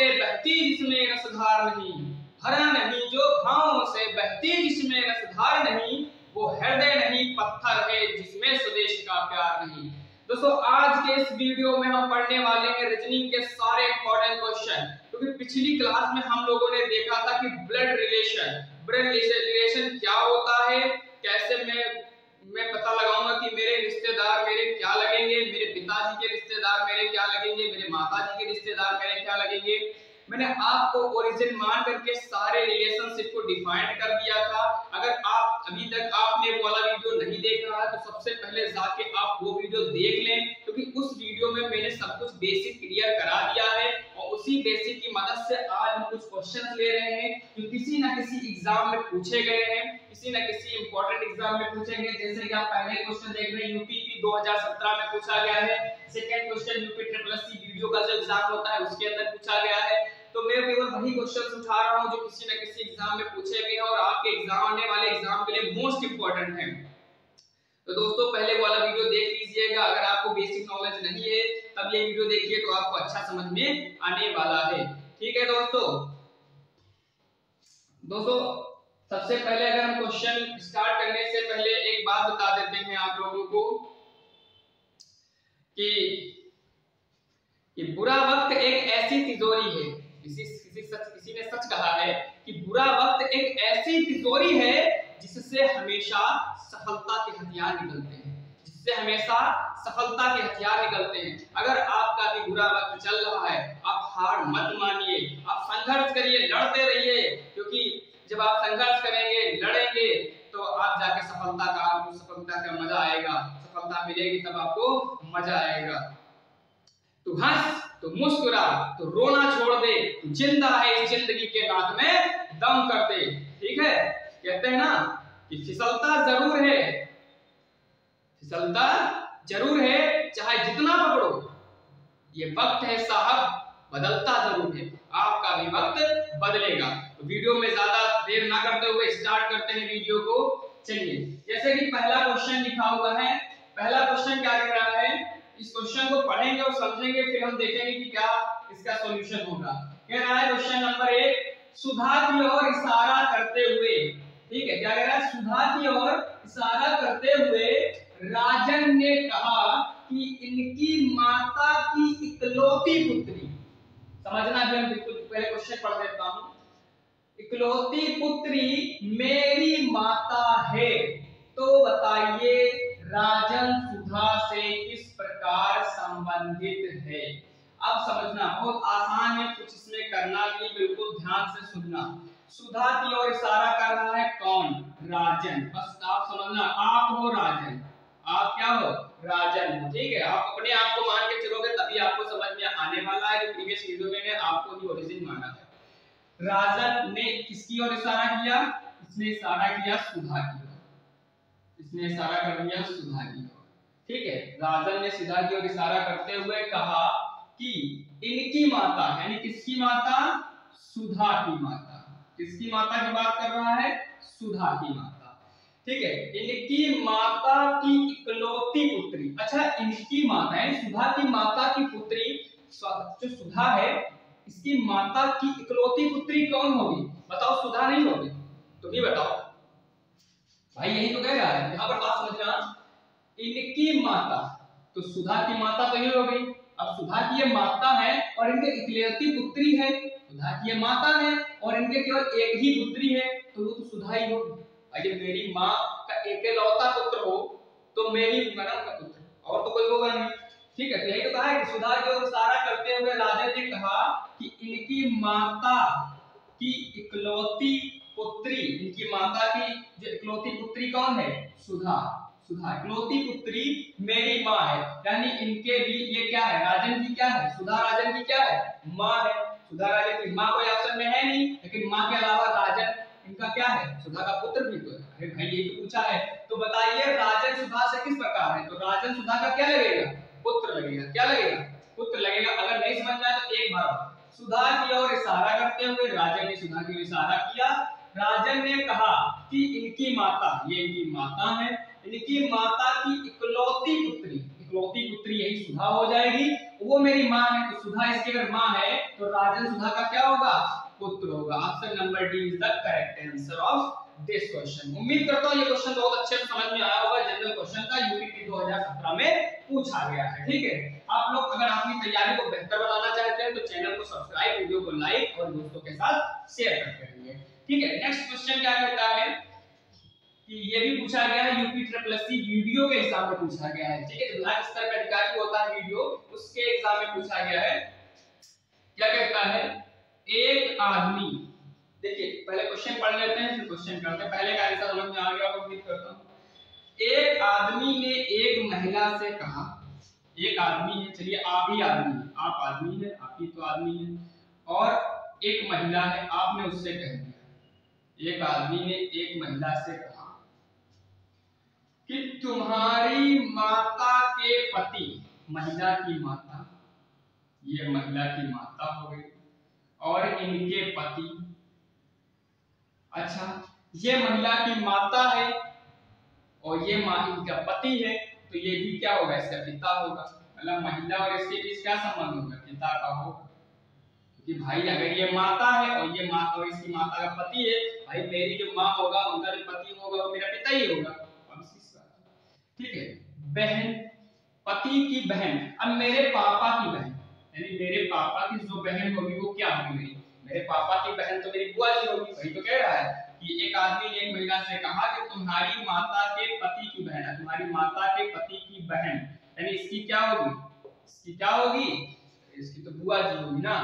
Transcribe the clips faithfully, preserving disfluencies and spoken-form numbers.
से बहती जिसमें रसधार नहीं, भरा नहीं जो घावों से बहती जिसमें रसधार नहीं, वो हृदय नहीं पत्थर है जिसमें स्वदेश का प्यार नहीं। दोस्तों आज के इस वीडियो में हम पढ़ने वाले हैं रीजनिंग के सारे इंपॉर्टेंट क्वेश्चन, क्योंकि पिछली क्लास में हम लोगों ने देखा था कि ब्लड रिलेशन ब्लड रिलेशन क्या होता है, कैसे मैं मैं पता लगाऊंगा कि मेरे रिश्तेदार मेरे क्या लगेंगे, मेरे पिताजी के रिश्तेदार मेरे क्या लगेंगे, मेरे माताजी के रिश्तेदार मेरे क्या लगेंगे। मैंने आपको ओरिजिन मान करके सारे रिलेशनशिप को डिफाइन कर दिया था। अगर आप अभी तक आपने वो वाला वीडियो नहीं देखा है तो सबसे पहले जाके आप वो वीडियो देख लें, क्योंकि उस वीडियो में मैंने सब कुछ बेसिक क्लियर करा दिया है और उसी बेसिक की मदद से आज हम कुछ क्वेश्चंस ले रहे हैं जो किसी ना किसी एग्जाम में पूछे गए हैं, किसी ना किसी इंपॉर्टेंट एग्जाम में पूछे गए। जैसे कि आप पहले क्वेश्चन देख रहे हैं यूपीपी दो हज़ार सत्रह में पूछा गया है, second question UP triple S C VDO का जो एग्जाम होता है उसके अंदर पूछा गया है। तो मैं केवल वही क्वेश्चंस उठा रहा हूं जो किसी न किसी एग्जाम में पूछे गए हैं और आपके एग्जाम आने वाले एग्जाम के लिए मोस्ट इंपॉर्टेंट हैं। तो दोस्तों पहले वाला वीडियो देख लीजिएगा, अगर आपको बेसिक नॉलेज नहीं है तब ये वीडियो देखिए तो आपको अच्छा समझ में आने वाला है। ठीक है दोस्तों दोस्तों सबसे पहले अगर हम क्वेश्चन स्टार्ट करने से पहले एक बात बता देते हैं आप लोगों को कि कि बुरा वक्त एक ऐसी तिजोरी है, किसी किसी सच किसी ने सच कहा है कि बुरा वक्त एक ऐसी तिजोरी है जिससे हमेशा सफलता के हथियार निकलते हैं, जिससे हमेशा सफलता के हथियार निकलते हैं। अगर आपका भी बुरा वक्त चल रहा है आप हार मत मानिए, आप संघर्ष करिए, लड़ते रहिए, क्योंकि जब आप संघर्ष करेंगे लड़ेंगे तो आप जाके सफलता का आपको सफलता का मजा आएगा, सफलता मिलेगी तब आपको मजा आएगा। तू हंस तो मुस्कुरा तो रोना छोड़ दे, तू जिंदा है इस जिंदगी के नाक में दम कर दे। ठीक है, कहते हैं ना कि फिसलता जरूर है, फिसलता जरूर है चाहे जितना पकड़ो, ये वक्त है साहब बदलता जरूर है, आपका भी वक्त बदलेगा। तो वीडियो में ज्यादा देर ना करते हुए स्टार्ट करते हैं वीडियो को। चलिए जैसे कि पहला क्वेश्चन लिखा हुआ है, पहला क्वेश्चन क्या कह रहा है, इस क्वेश्चन को पढ़ेंगे और समझेंगे फिर हम देखेंगे कि क्या इसका सॉल्यूशन होगा। कह रहा है क्वेश्चन नंबर एक, सुधा की ओर इशारा करते हुए, ठीक है क्या कह रहा है, सुधा की ओर इशारा करते हुए राजन ने कहा कि इनकी माता की इकलौती पुत्री, समझना भी हम बिल्कुल पहले क्वेश्चन पढ़ देता हूं, इकलौती पुत्री मेरी माता है, तो बताइए राजन सुधा से किस प्रकार संबंधित है। अब समझना बहुत आसान है, कुछ इसमें करना नहीं, बिल्कुल ध्यान से सुनना। सुधा की ओर इशारा कर रहा है कौन, राजन, बस आप समझना आप हो राजन, आप क्या हो राजन हो। ठीक है, आप अपने आप को मान के चलोगे तभी आपको समझ में आने वाला है, जो प्रीवियस वीडियो में आपको ही ओरिजिन माना है। राजन ने किसकी ओर इशारा किया, इसने इशारा किया सुधा की ओर, इसने इशारा कर दिया सुधा की ओर। ठीक है, राजन ने सुधा की ओर इशारा करते हुए कहा कि इनकी माता, यानी किसकी माता, सुधा की माता, किसकी माता की बात कर रहा है, सुधा की माता। ठीक है, इनकी माता की इकलौती पुत्री, अच्छा इनकी माता है सुधा की माता की पुत्री, जो सुधा है इसकी माता की इकलौती पुत्री कौन होगी, बताओ, सुधा नहीं होगी, तुम ही बताओ भाई, यही तो कह रहा है, यहाँ पर बात समझना, इनकी माता, तो सुधा की माता तो ये हो गई, अब सुधा की ये माता है और इनके इकलौती पुत्री है, सुधा की ये माता है और इनके केवल एक ही पुत्री है, तो वो तो सुधा ही होगी। अगर मेरी माँ का एकलौता पुत्र हो तो मैं ही हूँ ना उनका पुत्र, और तो कोई होगा नहीं। ठीक है, तो यही तो कहा है कि सुधा की ओर इशारा करते हुए राजन ने कहा कि इनकी माता की इकलौती पुत्री, इनकी माता की जो इकलौती पुत्री कौन है, सुधा, सुधा इकलौती पुत्री मेरी माँ है, यानी इनके भी ये क्या है, राजन की क्या है, सुधा राजन की क्या है, माँ है। सुधा राजन की माँ कोई ऑप्शन में है नहीं, लेकिन माँ के अलावा राजन इनका क्या है, सुधा का पुत्र भी तो है। अरे भाई ये तो पूछा है, तो बताइए राजन सुधा से किस प्रकार है, तो राजन सुधा का क्या लगेगा, पुत्र लगेगा, क्या लगेगा, पुत्र लगेगा। अगर नहीं समझ में आए तो एक बार, सुधा की ओर इशारा करते हुए राजन ने सुधा की ओर इशारा किया, राजन ने कहा कि इनकी माता, ये इनकी माता है, इनकी माता की इकलौती पुत्री, इकलौती पुत्री यही सुधा हो जाएगी, वो मेरी माँ है, तो सुधा इसकी अगर माँ है तो राजन सुधा का क्या होगा, पुत्र होगा। Option number D is the correct answer of this question. उम्मीद करता हूँ ये क्वेश्चन बहुत अच्छे से समझ में आया होगा। जनरल क्वेश्चन का यूपी दो हज़ार सत्रह में पूछा गया है। ठीक है, आप लोग अगर अपनी तैयारी को बेहतर बनाना चाहते हैं तो चैनल को सब्सक्राइब, वीडियो को लाइक और दोस्तों के साथ शेयर करते रहिए। ठीक है, नेक्स्ट क्वेश्चन क्या कहता है कि ये भी पूछा गया है UP triple S C VDO के हिसाब में पूछा गया है। ठीक है, जो ब्लॉक स्तर का अधिकारी होता है वीडियो, उसके एग्जाम में पूछा गया है। क्या कहता है, एक आदमी, देखिए पहले क्वेश्चन पढ़ लेते हैं फिर क्वेश्चन करते हैं, पहले का आंसर समझ में आ गया होगा उम्मीद करता हूं। एक आदमी ने एक महिला से कहा, एक आदमी है, चलिए आप ही आदमी है, आप आदमी है, आप ही तो आदमी है, और एक महिला है, आपने उससे कह दिया, एक आदमी ने एक महिला से कहा कि तुम्हारी माता के पति, महिला की माता, ये महिला की माता हो गई, और इनके पति, अच्छा ये महिला की माता है और ये मां इनका पति है, तो ये भी क्या होगा, इसका पिता होगा। मतलब महिला और इसके बीच क्या संबंध होगा, पिता का होगा। क्योंकि भाई अगर ये माता है और ये मां और इसकी माता का पति है, भाई मेरी जो मां होगा उनका जो पति होगा वो मेरा पिता ही होगा। ठीक है, बहन, पति की बहन, अब मेरे पापा की बहन, यानी मेरे पापा की जो बहन होगी वो क्या होगी, मेरी मेरे पापा की बहन तो मेरी बुआ जी होगी। वही तो कह रहा है कि एक आदमी ने एक महिला से कहा कि तुम्हारी माता के पति की बहन है, तुम्हारी माता के पति की बहन, यानी इसकी क्या होगी, इसकी क्या होगी, इसकी तो बुआ जी होगी ना।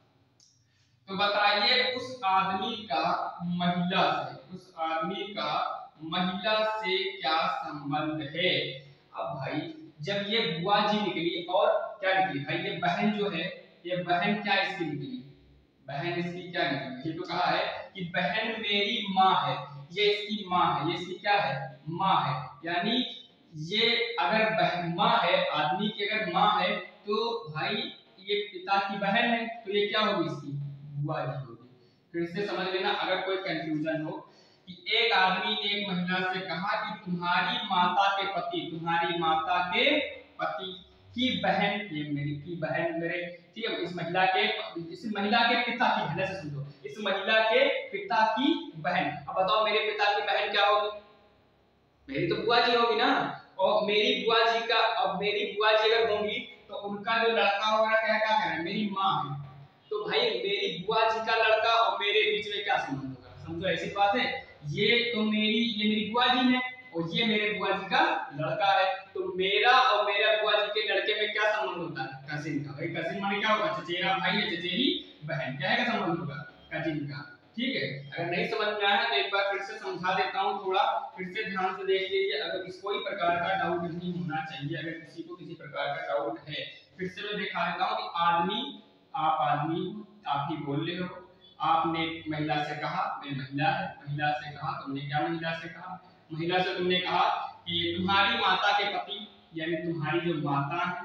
तो बताइए उस आदमी का महिला से, उस आदमी का महिला से क्या संबंध है। अब भाई जब ये बुआ जी निकली और क्या निकली, भाई ये बहन जो है, ये बहन क्या इसकी निकली, बहन इसकी क्या निकली, ये तो कहा है कि बहन मेरी माँ है, ये इसकी माँ है, ये इसकी क्या है, माँ है। यानी ये अगर बहन माँ है, आदमी की अगर माँ है तो भाई ये पिता की बहन है, तो ये क्या होगी, इसकी बुआ जी होगी। फिर से समझ लेना अगर कोई कंफ्यूजन हो, कि एक आदमी ने एक महिला से कहा कि तुम्हारी माता के पति, तुम्हारी माता के पति की बहन, ये मेरी की बहन मेरे, ठीक है, इस महिला के, इस महिला के पिता की बहन से समझो, इस महिला के पिता की बहन। अब बताओ मेरे पिता की बहन क्या होगी, मेरी तो बुआ जी होगी ना, और मेरी बुआ जी का, अब मेरी बुआ जी अगर होंगी तो उनका जो लड़का होगा क्या क्या है, मेरी माँ है, तो भाई मेरी बुआ जी का लड़का और मेरे बीच में क्या संबंध होगा, समझो ऐसी बात है। ये तो मेरी, ये मेरी बुआ जी है और ये मेरे बुआ जी का लड़का है, तो मेरा और मेरा बुआ जी के लड़के में क्या संबंध होता है, कजिन का। भाई कजिन माने क्या होगा, चचेरा भाई या चचेरी बहन, क्या है का संबंध होगा, कजिन का। ठीक है, अगर नहीं समझ में आया तो एक बार फिर से समझा देता हूँ, थोड़ा फिर से ध्यान से देख लीजिए। अगर किसी कोई प्रकार का डाउट नहीं होना चाहिए, अगर किसी को किसी प्रकार का डाउट है, फिर से मैं दिखा देता हूँ कि आदमी, आप आदमी, आप ही बोल रहे हो, आपने महिला से कहा, मैं महिला है, महिला से कहा, तुमने क्या महिला से कहा, महिला से तुमने कहा कि तुम्हारी माता के पति, यानी तुम्हारी जो माता है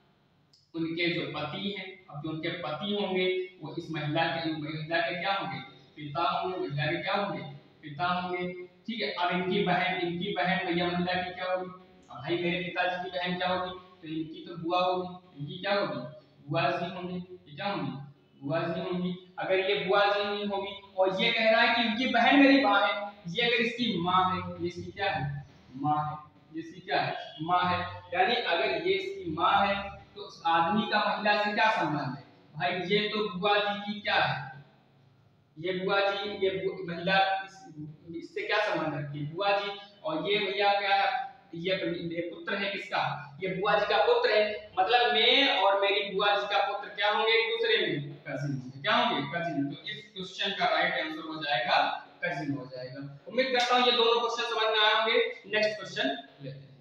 उनके जो पति हैं, अब जो उनके पति होंगे वो इस महिला के, महिला के क्या होंगे, पिता होंगे, महिला के क्या होंगे, पिता होंगे। ठीक है, अब इनकी बहन, इनकी बहन भैया महिला की क्या होगी, अब भाई मेरे पिताजी की बहन क्या होगी, तो इनकी तो बुआ होगी, इनकी क्या होगी, बुआ जी होंगी, ये क्या होंगी, बुआ जी होंगी। अगर ये बुआ जी नहीं होगी और ये कह रहा है कि इनकी बहन मेरी माँ है, ये अगर इसकी माँ है, ये इसकी क्या है, माँ है, ये इसकी क्या है, माँ है। यानी अगर ये इसकी माँ है तो उस आदमी का महिला से क्या संबंध है, भाई ये तो बुआ जी की क्या है, ये बुआ जी, ये महिला इस, इससे क्या संबंध रखती है, बुआ जी, और ये भैया क्या है, ये, ये पुत्र है किसका, ये बुआ जी का पुत्र है। मतलब मैं और मेरी बुआ जी का पुत्र क्या होंगे, एक दूसरे में कजिन होंगे, क्या होंगे, कजिन। तो इस क्वेश्चन का राइट आंसर हो जाएगा कजिन हो जाएगा। उम्मीद करता हूं ये दोनों क्वेश्चन समझ में आए होंगे। नेक्स्ट क्वेश्चन लेते हैं।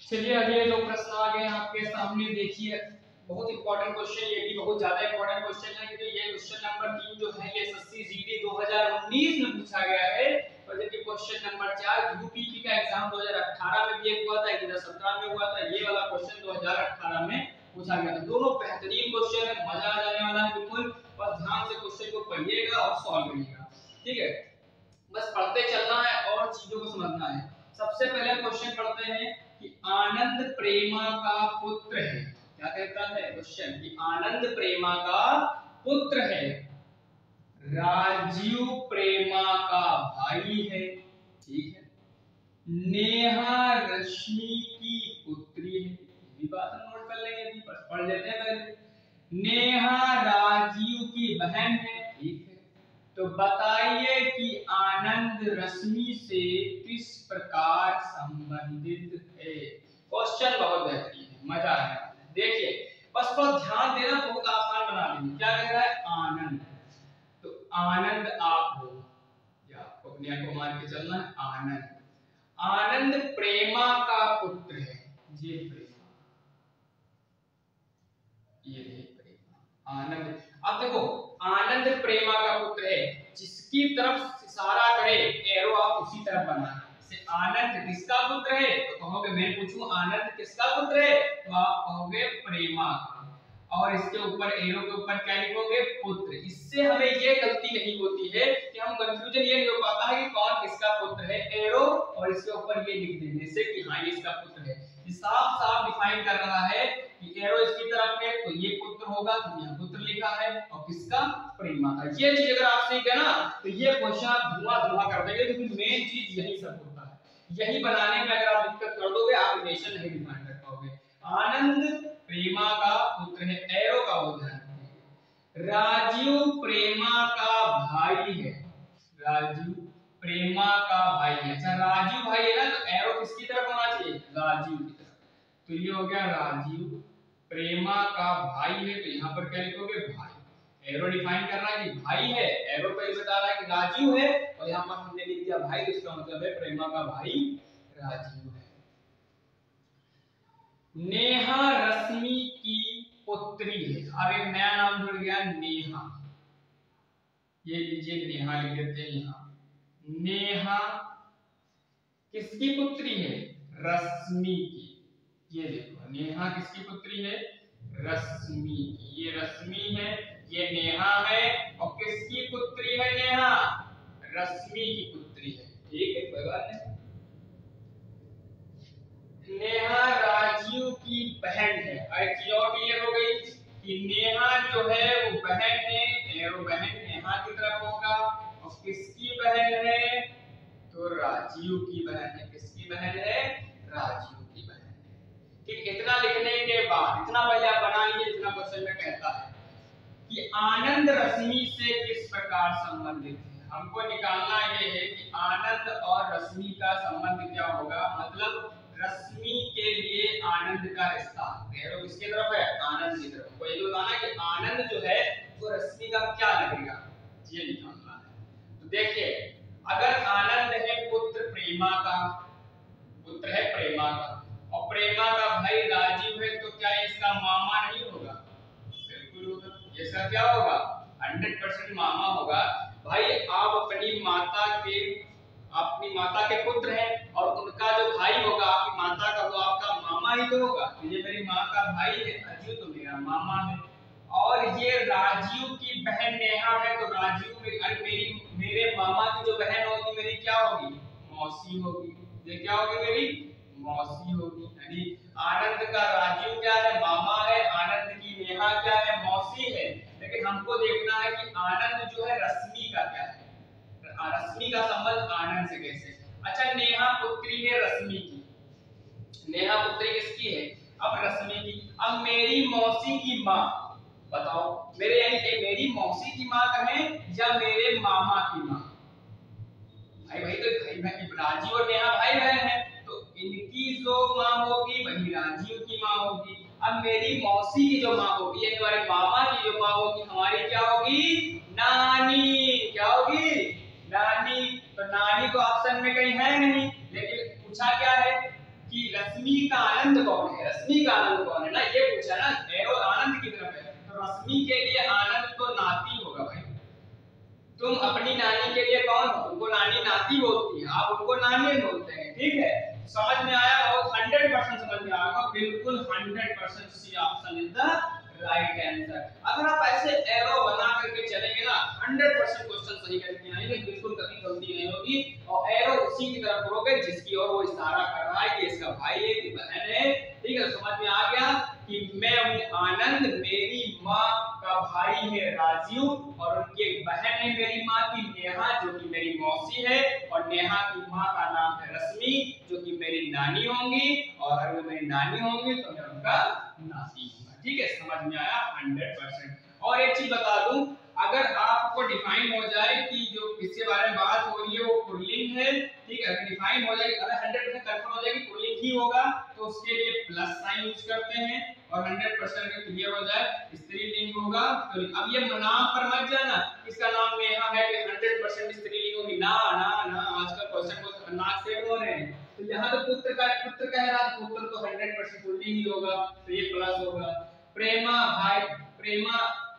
चलिए अगले जो प्रश्न आ गए आपके सामने, देखिए बहुत इंपॉर्टेंट क्वेश्चन, ये भी बहुत ज्यादा इंपॉर्टेंट क्वेश्चन है क्योंकि ये क्वेश्चन नंबर तीन जो है ये एसएससी जीडी दो हज़ार उन्नीस में पूछा गया है, और जबकि क्वेश्चन नंबर चार यूपीपी का एग्जाम दो हज़ार अठारह में भी एक हुआ था, दो हज़ार सत्रह में हुआ था, ये वाला क्वेश्चन दो हज़ार अठारह में पूछा गया था। दोनों बेहतरीन क्वेश्चन है, मजा आ जाने वाला है बिल्कुल, बस ध्यान से क्वेश्चन को पढ़िएगा और सॉल्व करिएगा, ठीक है। बस पढ़ते चलना है और चीजों को समझना है। सबसे पहले क्वेश्चन पढ़ते हैं कि आनंद प्रेमा का पुत्र है। क्या कहता है क्वेश्चन कि आनंद प्रेमा का पुत्र है, राजीव प्रेमा का भाई है, ठीक है, नेहा रश्मि की पुत्री है। ये बात नोट कर लेंगे, अभी पढ़ लेते हैं पहले। नेहा राजीव की बहन है, ठीक है। तो बताइए कि आनंद रश्मि से किस प्रकार संबंधित है। क्वेश्चन बहुत बेहतरीन है, मजा आएगा। देखिए बस थोड़ा ध्यान देना, बहुत आसान बना लेंगे। क्या कह रहा है आनंद, तो आनंद आप हो या आपको अपने आप को मान के चलना है। आनंद आनंद प्रेमा का पुत्र है, ये प्रेमा, ये प्रेमा आनंद। अब देखो आनंद प्रेमा का पुत्र है, जिसकी तरफ इशारा करे एरो आप उसी तरफ बनाना। जैसे आनंद किसका पुत्र है, तो कहोगे मैं पूछूं आनंद किसका पुत्र है, तो आप कहोगे प्रेमा का, और इसके ऊपर एरो के ऊपर क्या लिखोगे पुत्र। इससे हमें ये गलती नहीं होती है कि हम कंफ्यूजन ये नहीं हो पाता है कि कौन किसका पुत्र है, एरो और इसके ऊपर ये लिख देने से कि हाँ ये इसका पुत्र है। ये साफ साफ डिफाइन कर रहा है कि एरो इसकी तरफ है तो ये पुत्र होगा, तो यहाँ पुत्र लिखा है, और किसका प्रेमा का। ये चीज अगर आप सीख गए ना तो ये क्वेश्चन आप धुआं धुआं कर देंगे, लेकिन मेन चीज यही सब होता है। यही बनाने में अगर आप दिक्कत कर दोगे आप रिलेशन नहीं डिफाइन कर पाओगे। आनंद प्रेमा का पुत्र है, एरो का वो ध्यान रखिए। राजीव प्रेमा का भाई है, राजीव प्रेमा का भाई है। अच्छा राजीव भाई है ना, तो एरो किसकी तरफ होना चाहिए, राजीव की तरफ। तो ये हो गया राजीव प्रेमा का भाई है, तो यहाँ पर क्या लिखोगे भाई। एरो डिफाइन करना है कि भाई है, एरो पे बता रहा है कि राजीव है, और यहाँ पर हमने लिख दिया भाई, तो इसका मतलब है प्रेमा का भाई राजीव है। नेहा रश्मि की पुत्री है, अब एक नया नाम जुड़ गया नेहा, ये लीजिए नेहा लिख देते हैं यहाँ। नेहा किसकी पुत्री है, रश्मि की। ये देखो नेहा किसकी पुत्री है, रश्मि की। ये रश्मि है, ये नेहा है, और किसकी पुत्री है नेहा, रश्मि की पुत्री है, ठीक है कोई बात नहीं। नेहा राजीव की बहन है, एक चीज और क्लियर हो गई कि नेहा जो है वो बहन है, एरो बहन नेहा की तरफ होगा, और किसकी बहन है, तो राजीव की बहन है। किसकी बहन है, राजीव की बहन है। ठीक, इतना लिखने के बाद इतना पहले आप बना लीजिए, इतना क्वेश्चन में कहता है कि आनंद रश्मि से किस प्रकार संबंधित है। हमको निकालना ये है कि आनंद और रश्मि का संबंध क्या होगा, मतलब रश्मि के लिए आनंद का रिश्ता। एरो किसकी तरफ है, आनंद की तरफ। कोई ये बताना कि आनंद जो है वो रश्मि का क्या लगेगा, ये निकालना है। तो देखिए अगर आनंद है पुत्र प्रेमा का, पुत्र है प्रेमा का, और प्रेमा का भाई राजीव है, तो क्या इसका मामा नहीं होगा, बिल्कुल होगा। इसका क्या होगा, सौ परसेंट मामा होगा। भाई आप अपनी माता के अपनी माता के पुत्र हैं, और उनका जो भाई होगा आपकी माता का, वो आपका मामा ही तो होगा। ये मेरी माँ का भाई है राजीव, तो मेरा मामा है। और ये राजीव की बहन नेहा है, तो राजीव मेरी मेरी मेरे मामा की जो बहन होगी मेरी क्या होगी, मौसी होगी। ये क्या होगी, मेरी मौसी होगी। यानी आनंद का राजीव क्या है, मामा है, आनंद की नेहा क्या है, मौसी है। लेकिन हमको देखना है कि आनंद जो है रश्मि का क्या है, रश्मि का संबंध आनंद से कैसे। अच्छा नेहा पुत्री है रश्मि की, नेहा पुत्री किसकी है, अब रश्मि की। अब मेरी मौसी की माँ बताओ, मेरे यानी कि मेरी मौसी की माँ कहें या मेरे मामा की माँ। भाई भाई तो भाई भाई राजीव और नेहा भाई बहन है, तो इनकी जो माँ होगी वही राजीव की माँ होगी। अब मेरी मौसी की जो माँ होगी यानी हमारे मामा की जो माँ होगी, हमारी क्या होगी, नानी। क्या होगी, नानी। तो नानी तो ऑप्शन में कहीं है नहीं, लेकिन पूछा क्या है कि रश्मि रश्मि का आनंद कौन है, रश्मि का आनंद कौन है ना, ये पूछा ना, एरो आनंद की तरफ है, तो रश्मि के लिए आनंद तो नाती होगा भाई। तुम अपनी नानी के लिए कौन हो, उनको नानी नाती बोलती है, आप उनको नानी बोलते हैं, ठीक है। समझ में आया, बहुत हंड्रेड परसेंट समझ में आएगा, बिल्कुल hundred percent C option is the right answer. अगर आप ऐसे एरो बना करके चलेंगे ना, हंड्रेड परसेंट क्वेश्चन सही करके आएंगे, बिल्कुल कभी गलती नहीं होगी। और एरो उसी की तरफ करोगे जिसकी ओर वो इशारा कर रहा है कि इसका भाई है कि बहन है, ठीक है। समझ में आ गया कि मैं हूँ आनंद, मेरी माँ का भाई है राजीव, और उनकी एक बहन है मेरी माँ की नेहा, जो कि मेरी मौसी है, और नेहा की माँ का नाम है रश्मि, जो कि मेरी नानी होंगी, और अगर वो मेरी नानी होंगी तो मैं उनका नाती हूँ, ठीक है। समझ में आया हंड्रेड परसेंट। और एक चीज बता दूं, अगर आपको डिफाइन हो जाए कि जो इसके बारे में बात हो रही है वो पुल्लिंग है, ठीक है, अगर डिफाइन हो जाए, अगर हंड्रेड परसेंट कंफर्म हो जाए कि पुल्लिंग ही होगा, तो उसके लिए प्लस साइन यूज करते हैं, और हंड्रेड परसेंट अगर क्लियर हो जाए स्त्रीलिंग होगा तो। अब ये नाम पर मत जाना, इसका नाम नेहा है कि हंड्रेड परसेंट स्त्रीलिंग होगी, ना ना ना, आजकल क्वेश्चन बहुत खतरनाक से हो रहे हैं। तो यहाँ तो पुत्र का पुत्र कह रहा है, पुत्र तो हंड्रेड परसेंट पुल्लिंग ही होगा, तो ये प्लस होगा। प्रेमा भाई, प्रेमा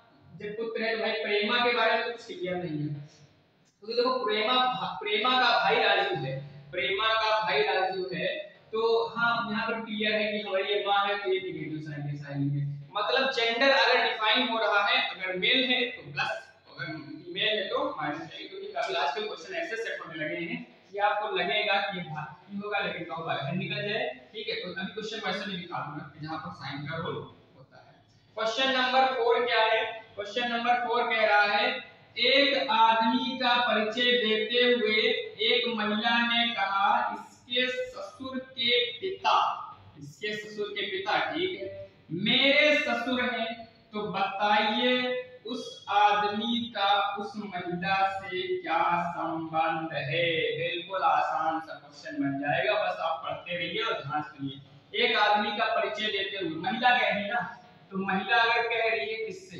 जब पुत्र है तो भाई प्रेमा के बारे में कुछ क्लियर नहीं है, क्योंकि देखो प्रेमा प्रेमा का भाई राजू है, प्रेमा का भाई राजू है, तो हाँ यहाँ पर क्लियर है कि हमारी ये माँ है, तो ये नेगेटिव साइन है, साइन है। मतलब जेंडर अगर डिफाइन हो रहा है, अगर मेल है तो प्लस, अगर फीमेल है तो माइनस है, क्योंकि काफी आजकल क्वेश्चन ऐसे सेट होने लगे हैं कि आपको लगेगा कि ये भाई होगा लेकिन कब बाहर निकल जाए, ठीक है। तो अभी क्वेश्चन वैसे नहीं दिखा दूंगा जहां पर साइन का रोल होता है। क्वेश्चन नंबर फोर क्या है, क्वेश्चन नंबर फोर कह रहा है, एक आदमी का परिचय देते हुए एक महिला ने कहा, इसके ससुर के पिता, इसके ससुर के पिता, ठीक है, मेरे ससुर हैं, तो बताइए उस आदमी का उस महिला से क्या संबंध है। बिल्कुल आसान सा क्वेश्चन बन जाएगा, बस आप पढ़ते रहिए और ध्यान सुनिए। एक आदमी का परिचय देते हुए, महिला कह रही ना, तो महिला अगर कह रही है किससे,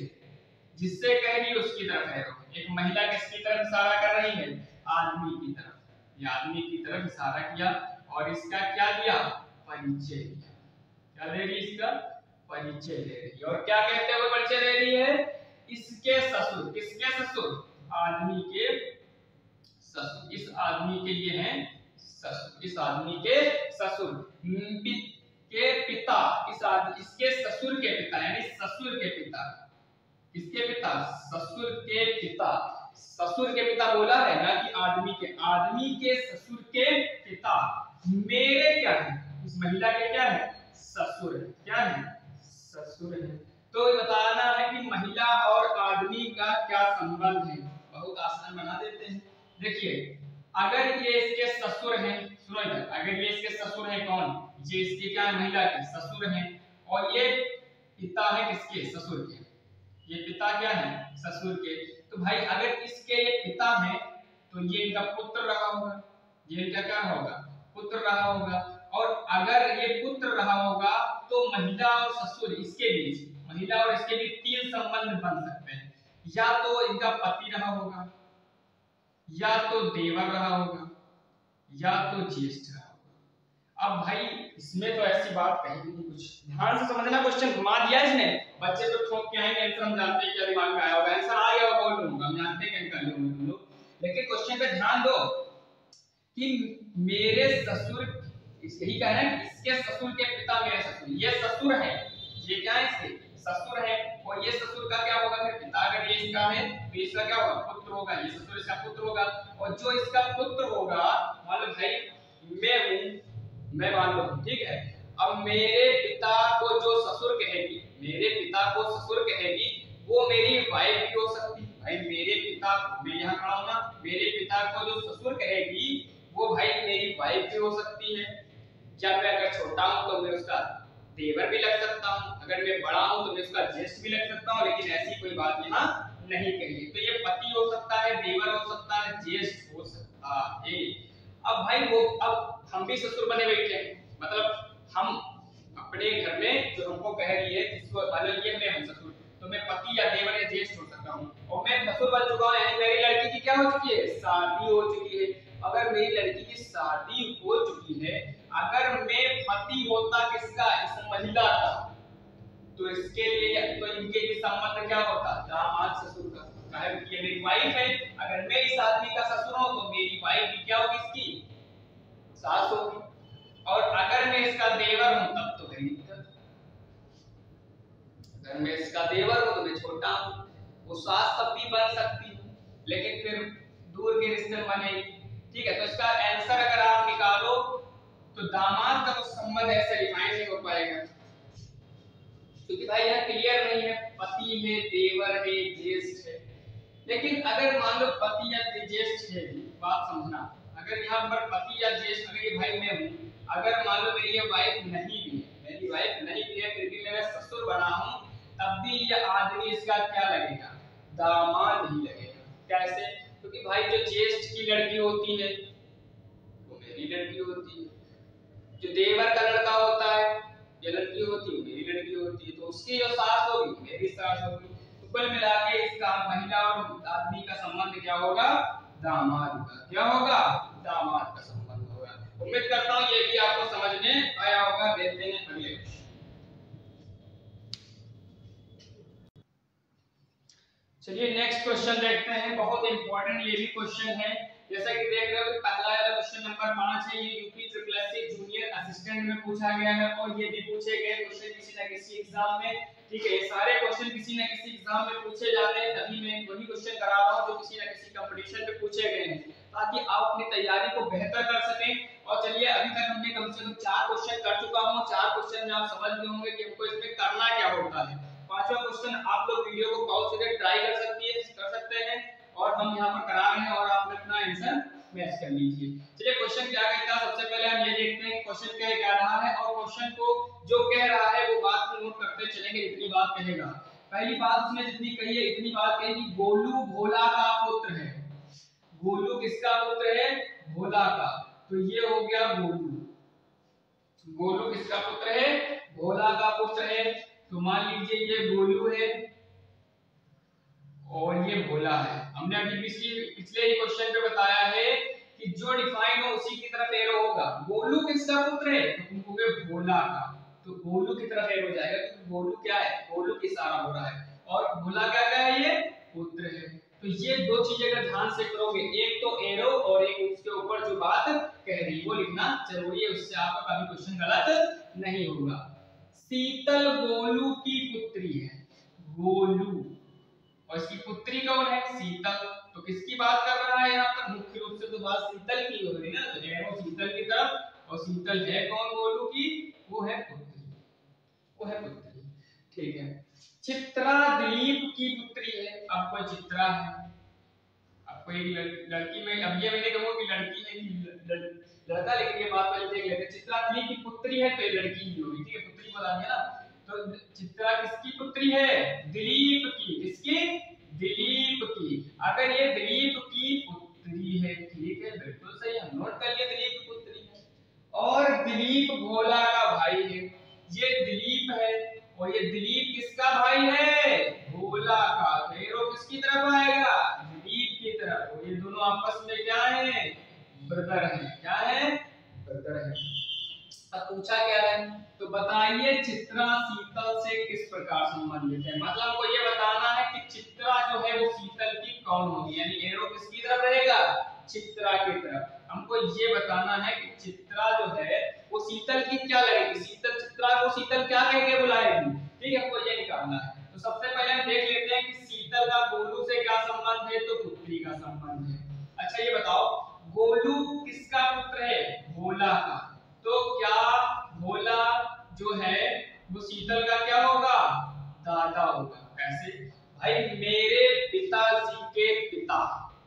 जिससे कह रही है उसकी तरफ है, एक महिला किसकी तरफ इशारा कर रही है, आदमी की तरफ, ये आदमी की तरफ इशारा किया, और इसका क्या दिया, परिचय दिया, क्या दे रही है, इसका परिचय दे रही है। और क्या कहते हुए परिचय दे रही है, इसके ससुर, किसके ससुर, आदमी के ससुर, इस आदमी के लिए हैं ससुर, इस आदमी के ससुर के पिता, इस आदमी, इसके ससुर के पिता, यानी ससुर के पिता, किसके पिता, ससुर के पिता, ससुर के पिता बोला है ना कि आदमी के, आदमी के ससुर के पिता मेरे क्या है, उस महिला के क्या है, ससुर है, क्या है, ससुर है। तो बताना है कि महिला और आदमी का क्या संबंध है, बहुत आसान बना देते हैं। देखिए अगर ये इसके ससुर हैं, सुनो इधर, अगर ये इसके ससुर हैं, कौन, ये इसके क्या है, महिला के ससुर हैं, और ये पिता है किसके, ससुर के, ये पिता क्या है, ससुर के, तो भाई अगर इसके ये पिता हैं तो ये इनका पुत्र रहा होगा, ये इनका क्या होगा, पुत्र रहा होगा। और अगर ये पुत्र रहा होगा तो महिला और ससुर, इसके बीच, महिला और इसके बीच तीन संबंध बन सकते हैं, या तो इनका पति रहा होगा, या तो देवर रहा होगा, या तो ज्येष्ठ रहा होगा। अब भाई इसमें तो ऐसी बात कही नहीं, कुछ ध्यान से समझना, क्वेश्चन घुमा दिया इसने, बच्चे तो ठोक के आएंगे, आंसर हम जानते हैं क्या दिमाग में आया होगा, आंसर आ गया होगा बोल दूंगा, हम जानते हैं क्या कर लोगे तुम लोग, लेकिन क्वेश्चन पे ध्यान दो कि मेरे ससुर, यही कहना है कि इसके ससुर के पिता मेरे ससुर, ये ससुर है, ये क्या है, इसके ससुर है, और ये ससुर का क्या होगा फिर पिता, अगर ये इसका है तो इसका क्या होगा, पुत्र होगा, ये ससुर इसका पुत्र होगा, और जो इसका पुत्र होगा, मान लो भाई मैं हूं, मैं मान लो, ठीक है, अब मेरे पिता को जो ससुर कहेगी, मेरे पिता को ससुर कहेगी, वो मेरी वाइफ भी हो सकती है, भाई मेरे पिता, मैं यहाँ खड़ा हूं ना, मेरे पिता को जो ससुर कहेगी वो भाई मेरी वाइफ भी हो सकती है, या मैं अगर छोटा हूं तो मैं उसका देवर भी लग सकता हूं, अगर मैं बड़ा हूं तो मैं उसका ज्येष्ठ भी लग सकता हूं, लेकिन ऐसी कोई बात यहाँ नहीं कही। तो ये पति हो सकता है, देवर हो सकता है, ज्येष्ठ हो सकता है। अब भाई वो, अब हम भी ससुर बने बैठे हैं, मतलब हम अपने घर में जो हमको कह रही है, जिसको मान लीजिए मैं हूं ससुर, तो मैं पति या देवर या ज्येष्ठ हो सकता हूं, और मैं ससुर बन चुका हूं, यानी मेरी लड़की की क्या हो चुकी है, शादी हो चुकी है। अगर मेरी लड़की की शादी हो चुकी है, अगर मैं पति होता किसका, इस महिला का, तो इसके लिए तो इनके लिए संबंध क्या होता, दामाद ससुर का। चाहे ये मेरी वाइफ है, अगर मैं इस आदमी का ससुर हूं तो मेरी वाइफ भी क्या होगी, इसकी सास होगी। और अगर मैं इसका देवर हूं तब तो मेरी इज्जत, अगर मैं इसका देवर हूं तो मैं छोटा हूं, वो सास तब भी बन सकती है, लेकिन फिर दूर के रिश्ते बनेगी। ठीक है, तो इसका आंसर अगर आप निकालो तो दामाद का तो संबंध ऐसे डिफाइन नहीं हो पाएगा, क्योंकि भाई यह क्लियर नहीं है, पति है, देवर है, ज्येष्ठ है। लेकिन अगर मान लो पति या ज्येष्ठ है, बात समझना, अगर यहाँ पर पति या ज्येष्ठ, अगर ये भाई मैं हूँ, अगर मान लो मेरी ये वाइफ नहीं भी है, मेरी वाइफ नहीं भी है, फिर भी मैं ससुर बना हूँ, तब भी ये आदमी इसका क्या लगेगा, दामाद ही लगेगा। कैसे? क्योंकि भाई जो ज्येष्ठ की लड़की होती है वो मेरी लड़की होती है, जो देवर का लड़का होता है ये लड़की होती है, मेरी लड़की होती है, तो उसकी जो सास होगी मेरी सास होगी। तो कुल मिला के इसका महिला और आदमी का संबंध क्या होगा, दामाद का। क्या होगा, दामाद का संबंध होगा। उम्मीद करता हूँ ये भी आपको समझ में आया होगा। देखते हैं अगले। चलिए नेक्स्ट क्वेश्चन देखते हैं, बहुत इंपॉर्टेंट ये भी क्वेश्चन है। जैसा कि देख रहे हो कि पहला वाला क्वेश्चन नंबर पाँच है, ये UP triple S C junior assistant में पूछा गया है, और ये भी पूछे गए क्वेश्चन किसी ना किसी एग्जाम में। ठीक है, ये सारे क्वेश्चन किसी ना किसी एग्जाम में पूछे जाते हैं, तभी मैं वही क्वेश्चन करा रहा हूं जो किसी ना किसी कंपटीशन में पूछे गए हैं, ताकि आप अपनी तैयारी को बेहतर कर सकें। और चलिए अभी तक हमने कम से कम चार क्वेश्चन कर चुका हूं, चार क्वेश्चन में आप समझ गए होंगे कि हमको इसमें करना क्या होता है। पांचवा क्वेश्चन आप लोग वीडियो को पॉज करके ट्राई कर सकती है कर सकते हैं, और हम यहाँ पर करा रहे हैं और आप अपना आंसर मैच कर लीजिए। चलिए क्वेश्चन क्या कहता है, सबसे पहले हम ये देखते हैं क्वेश्चन क्या कह रहा है, और क्वेश्चन को जो कह रहा है वो बात को नोट करते चलेंगे, इतनी बात कहेगा। पहली बात उसने जितनी कही है इतनी बात कही कि गोलू भोला का पुत्र है। गोलू किसका पुत्र है, भोला का। तो ये हो गया गोलू, गोलू किसका पुत्र है, भोला का पुत्र है। तो मान लीजिए ये गोलू है और ये भोला है। हमने अभी पिछले ही क्वेश्चन पे बताया है कि जो डिफाइन हो उसी की तरफ एरो होगा। गोलू किसका पुत्र है, तो तुम कहोगे भोला का, तो गोलू की तरफ एरो जाएगा, क्योंकि गोलू क्या है, गोलू की इशारा हो रहा है, और भोला क्या क्या है, ये पुत्र है। तो ये दो चीजें अगर ध्यान से करोगे, एक तो एरो और एक उसके ऊपर जो बात कह रही है वो लिखना जरूरी है, उससे आपका कभी क्वेश्चन गलत नहीं होगा। शीतल गोलू की पुत्री है, गोलू, और इसकी पुत्री कौन है, शीतल। तो किसकी बात कर रहा है यहाँ पर, मुख्य रूप से तो बात शीतल की हो रही है ना, तो एरो शीतल की तरफ, और शीतल है कौन, गोलू की, वो है पुत्री, वो है पुत्री। ठीक है, चित्रा दिलीप की पुत्री है। अब कोई चित्रा है, अब कोई लड़की में, अब ये मैंने कहा कि लड़की है कि लड़का, लेकिन ये बात पहले देख लेते हैं। चित्रा दिलीप की पुत्री है तो ये लड़की ही होगी। ठीक है, पुत्री बता दिया ना। तो चित्रा किसकी पुत्री है, दिलीप की, किसकी, दिलीप की। अगर ये दिलीप की पुत्री है, ठीक है, बिल्कुल सही, हम नोट कर लिए दिलीप की पुत्री है। और दिलीप भोला का भाई है, ये दिलीप है, और ये दिलीप किसका भाई है, भोला का। एरो किसकी तरफ आएगा, दिलीप की तरफ। और ये दोनों आपस में क्या है, ब्रदर है। क्या है, ब्रदर है। अब पूछा क्या है, तो बताइए चित्रा शीतल से किस प्रकार संबंधित है। मतलब हमको ये बताना है कि चित्रा जो है वो शीतल की कौन होगी, यानी एरो किसकी तरफ रहेगा, चित्रा की तरफ। हमको ये बताना है कि चित्रा जो है वो शीतल की क्या लगेगी, शीतल, चित्रा को शीतल क्या कह के बुलाएगी। ठीक है, हमको ये निकालना है। तो सबसे पहले हम देख लेते हैं कि शीतल का गोलू से क्या संबंध है, तो पुत्री का संबंध है। अच्छा ये बताओ, गोलू किसका पुत्र है, भोला का। तो क्या भोला जो है वो शीतल का क्या होगा, दादा होगा। कैसे भाई, मेरे पिताजी के पिता,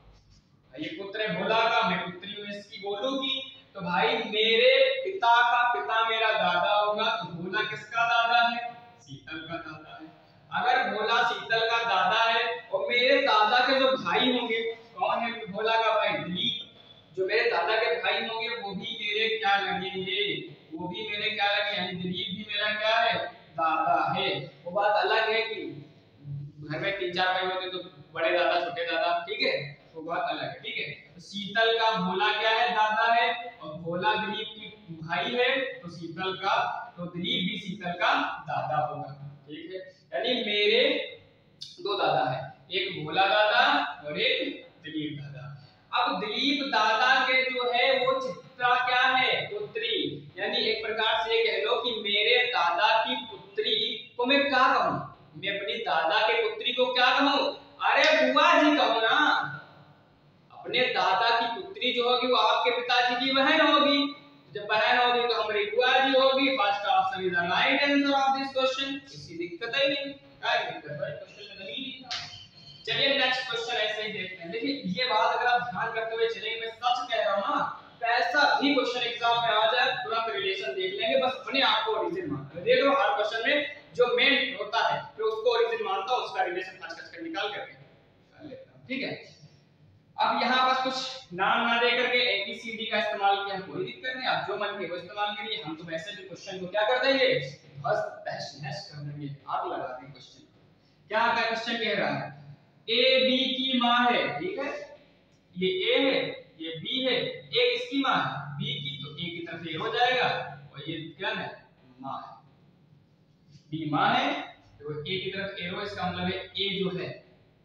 ये पुत्र है भोला का, मैं पुत्री हूं इसकी, गोलू की। तो भाई मेरे पिता का पिता मेरा दादा होगा, तो भोला किसका दादा है, शीतल का दादा है। अगर भोला शीतल का दादा है और मेरे दादा के जो भाई होंगे, कौन है भोला का भाई, दिलीप, जो मेरे दादा के भाई होंगे वो भी मेरे क्या लगेंगे, वो भी मेरे क्या लगे, यानी दिलीप भी मेरा क्या है, दादा है। वो बात अलग है कि घर में तीन चार भाई होते तो बड़े दादा छोटे दादा, ठीक है, वो बात अलग है, ठीक है। तो शीतल का भोला क्या है, दादा है, और भोला दिलीप की भाई है, तो शीतल का तो दिलीप भी शीतल का दादा होगा, ठीक है। यानी मेरे दो दादा है, एक भोला दादा और एक दिलीप दादा। अब दिलीप दादा के जो है वो चित्रा क्या है, पुत्री, यानी एक प्रकार से कह लो कि मेरे दादा की पुत्री को मैं क्या कहूं, मैं अपनी दादा के पुत्री को क्या कहूं, अरे बुआ जी कहूं ना। अपने दादा की पुत्री जो होगी वो आपके पिताजी की बहन होगी, जब बहन होगी तो हमारी बुआ जी होगी। First option is the right answer of this question, किसी दिक्कत ही नहीं, क्या दिक्कत है, क्वेश्चन में नहीं लिखा। चलिए नेक्स्ट क्वेश्चन ऐसे ही देखते हैं। देखिए ये बात अगर आप ध्यान करते हुए चलेंगे, मैं सच कह रहा हूं ना, ऐसा भी क्वेश्चन एग्जाम में आ जाए तुरंत रिलेशन देख लेंगे, बस अपने आप को ओरिजिन मान देख लो। हर क्वेश्चन में जो मेन होता है फिर उसको ओरिजिन मानता हूं, उसका रिलेशन खच खच कर निकाल करके कर लेता हूं, ठीक है। अब यहाँ बस कुछ नाम ना दे करके एबीसीडी का इस्तेमाल किया, कोई दिक्कत नहीं, आप जो मन के वो इस्तेमाल करिए। हम तो वैसे भी क्वेश्चन को क्या कर देंगे, बस तहस नहस कर देंगे, आग लगा देंगे क्वेश्चन। क्या का क्वेश्चन कह रहा है, ए बी की मां है, ठीक है, ये ए है, ये बी है, ए किसकी मां है, बी की, तो ए की तरफ ए हो जाएगा, और ये क्या है, मां है, बी मां है, तो ए की तरफ एरो, इसका मतलब है ए जो है,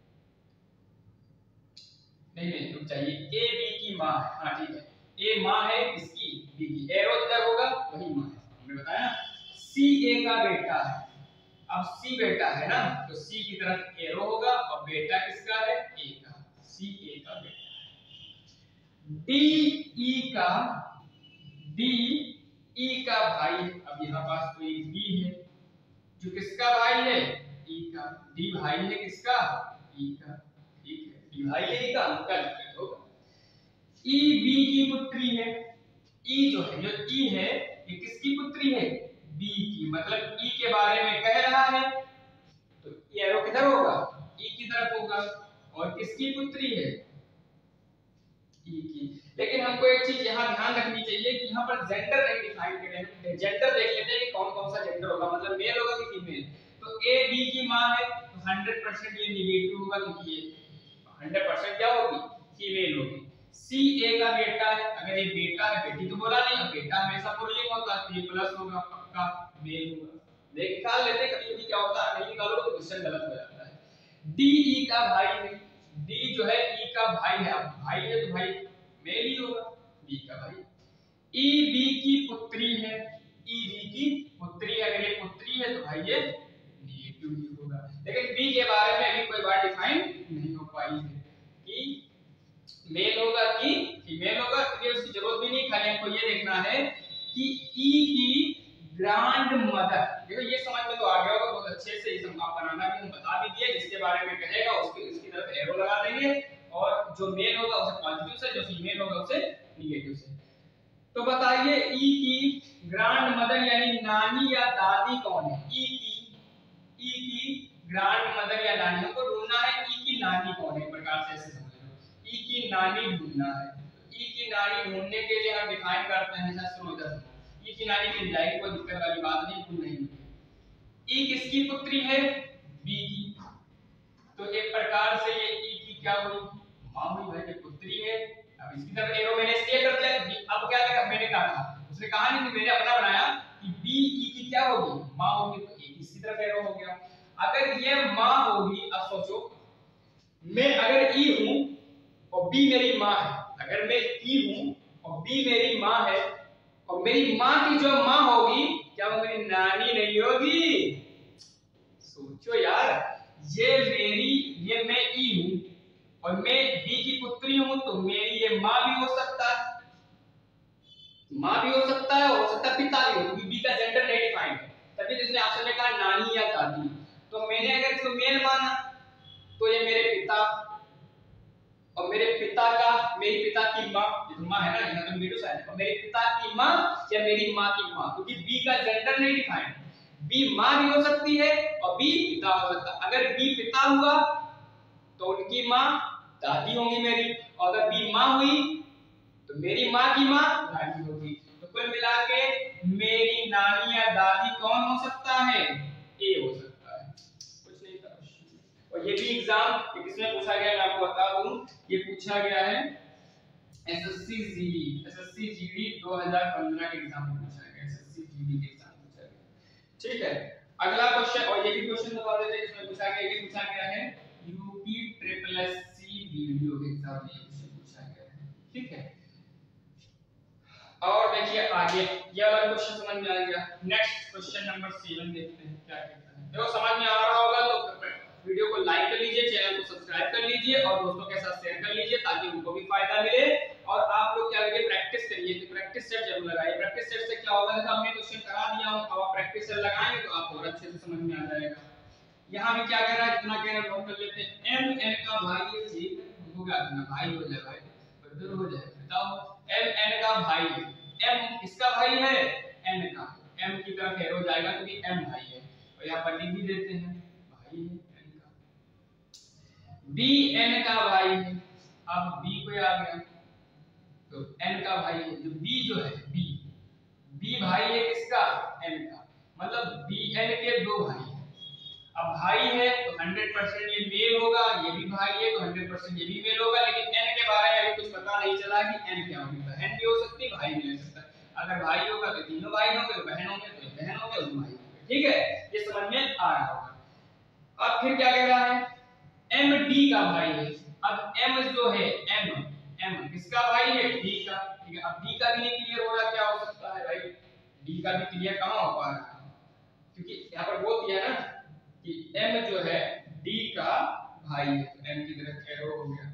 नहीं नहीं रुक जाइए, ए बी की मां है, हाँ ठीक है, ए मां है किसकी, बी की, एरो इधर होगा वही मां है, हमने बताया ना। सी ए का बेटा है, अब सी बेटा है ना, तो सी की तरफ एरो होगा, और बेटा किसका है, ए का, सी ए का बेटा है। डी ई का, डी ई का भाई है, अब यहाँ पास तो एक बी है जो किसका भाई है, ई का, डी भाई है किसका, ई का, ठीक है, डी भाई है ई का, अंकल होगा। ई बी की पुत्री है, ई जो है, जो ई है ये किसकी पुत्री है, बी की, मतलब ई के बारे में कह रहा है, तो ये एरो किधर होगा, ई की तरफ होगा, और किसकी पुत्री है, ई की। लेकिन हमको एक चीज यहाँ ध्यान रखनी चाहिए कि यहाँ पर जेंडर नहीं डिफाइन करे हैं, जेंडर देख लेते हैं कि कौन कौन सा जेंडर होगा, मतलब मेल होगा कि फीमेल। तो ए बी की मां है तो हंड्रेड परसेंट ये नेगेटिव होगा, क्योंकि ये हंड्रेड परसेंट क्या होगी, फीमेल होगी। सी ए का बेटा है, अगर ये बेटा है, बेटी तो बोला नहीं, बेटा हमेशा पुल्लिंग होता है, तो ये प्लस होगा, पक्का मेल होगा। देख निकाल लेते, कभी कभी क्या होता है, नहीं निकालोगे तो क्वेश्चन गलत हो जाता है। डी ई का भाई है, डी जो है ई का भाई है, अब भाई है तो भाई मेल ही होगा, बी का भाई। ई बी की पुत्री है, ई बी की पुत्री, अगर ये पुत्री है तो भाई ये नेगेटिव ही होगा। लेकिन बी के बारे में अभी कोई बात डिफाइन नहीं हो पाई है कि मेल होगा कि फीमेल होगा, इसलिए उसकी जरूरत भी नहीं, खाली आपको ये देखना है कि ई की ग्रैंड मदर, देखो ये समझ में तो आ गया होगा बहुत अच्छे से, इसे आप बनाना भी हम बता भी दिए, जिसके बारे में कहेगा उसके उसकी तरफ एरो लगा देंगे, और जो मेल होगा उसे पॉजिटिव से, जो फीमेल होगा उसे नेगेटिव से। तो बताइए ई की ग्रैंड मदर यानी नानी या दादी कौन है, ई की, ई की ग्रैंड मदर या नानी, हमको ढूंढना है ई की नानी कौन है, प्रकार से ऐसे समझ लो, ई की नानी ढूंढना है। ई की नानी ढूंढने के लिए हम डिफाइन करते हैं, जैसा सुनो इधर, ई की नानी मिल जाएगी, कोई दिक्कत वाली बात नहीं, भूल नहीं। ई किसकी पुत्री है, बी की, तो एक प्रकार से ये ई की क्या हुई, मां हुई, भाई की पुत्री है। अब इसकी तरफ एरो मैंने इसलिए कर दिया, अब क्या करा, मैंने कहा, उसने कहा नहीं कि मैंने अपना बनाया कि बी ई की क्या होगी, मां होगी, तो ए इसकी तरफ एरो हो गया। अगर ये मां होगी, अब सोचो मैं अगर ई हूं और बी मेरी मां है, अगर मैं ई हूं और बी मेरी मां है, और मेरी मां की जो मां होगी क्या वो मेरी नानी नहीं होगी, सोचो यार, ये मेरी, ये मैं ई हूं और मैं बी की पुत्री हूं, तो मेरी ये मां भी हो सकता है, मां भी हो सकता है, हो सकता है पिता भी हो, क्योंकि बी का जेंडर नहीं डिफाइंड है, तभी जिसने ऑप्शन में कहा नानी या दादी। तो मैंने अगर इसको मेल माना तो ये मेरे पिता, और मेरे पिता का, मेरी पिता की मां, ये तो मां है ना, यहाँ तो मेरे साइड है, और मेरे पिता की मां या मेरी मां की मां, क्योंकि बी का जेंडर नहीं डिफाइंड, बी मां भी हो सकती है और बी पिता हो सकता है। अगर बी पिता हुआ तो उनकी मां दादी होंगी मेरी, और अगर बी मां हुई तो मेरी मां की मां दादी होगी। तो कुल मिला के मेरी नानी या दादी कौन हो सकता है, ए हो सकता है, कुछ नहीं था। और और ये भी एग्जाम ये किसमें पूछा गया मैं आपको बता दूं, ये पूछा गया है एसएससी जीडी एसएससी जीडी दो हज़ार पंद्रह के एग्जाम में पूछा गया, एसएससी जीडी के एग्जाम में पूछा गया। ठीक है, अगला क्वेश्चन, और ये भी क्वेश्चन बता देते हैं इसमें पूछा गया, ये पूछा गया है यूपी ट्रिपल एससी वीडियो के एग्जाम में ये क्वेश्चन पूछा गया है। ठीक है, और देखिए आगे ये वाला क्वेश्चन समझ में आ गया। नेक्स्ट क्वेश्चन नंबर सेवन देखते हैं क्या कहता है। देखो समझ में आ रहा होगा तो वीडियो को लाइक कर लीजिए, चैनल को सब्सक्राइब कर लीजिए और दोस्तों के साथ शेयर कर लीजिए ताकि उनको भी फायदा मिले। और आप लोग क्या करिए, प्रैक्टिस करिए, तो प्रैक्टिस सेट जरूर लगाइए। प्रैक्टिस सेट से क्या होगा, जैसे हमने क्वेश्चन करा दिया हो, अब आप प्रैक्टिस सेट लगाएंगे तो आपको और अच्छे से समझ में आ जाएगा। यहाँ भी क्या कह रहा है, जितना कह रहा है नोट कर लेते हैं। एम एन का भाई है, ठीक होगा ना, भाई हो जाए भाई बदल हो जाए। बताओ एम एन का भाई है, एम किसका भाई है, एन का, एम की तरफ एरो जाएगा क्योंकि एम भाई है। और यहाँ पर लिख भी देते हैं भाई है एन का। बी एन का भाई है, अब बी को आ गया तो एन का भाई है, जो बी जो है बी बी भाई है किसका, एन का, मतलब बी एन के दो भाई हैं। अब भाई है तो हंड्रेड परसेंट ये मेल होगा, ये भी भाई है तो हंड्रेड परसेंट ये भी मेल होगा। लेकिन एन के बारे में अभी कुछ पता नहीं चला कि एन क्या होगी, बहन भी हो सकती है भाई भी हो सकता है। अगर भाई होगा तो तीनों भाई होंगे, बहन होंगे तो बहन होंगे और भाई होंगे। ठीक है, ये समझ में आ रहा होगा। अब फिर क्या कह रहा है, एम डी का भाई है। अब एम जो है एम एम किसका भाई है, डी का। ठीक है, अब डी का भी नहीं क्लियर हो रहा, क्या हो सकता है भाई, डी का भी क्लियर कहां हो पा रहा है, क्योंकि यहाँ पर बोल दिया ना कि m जो है d का भाई है, m की तरफ एरो हो गया।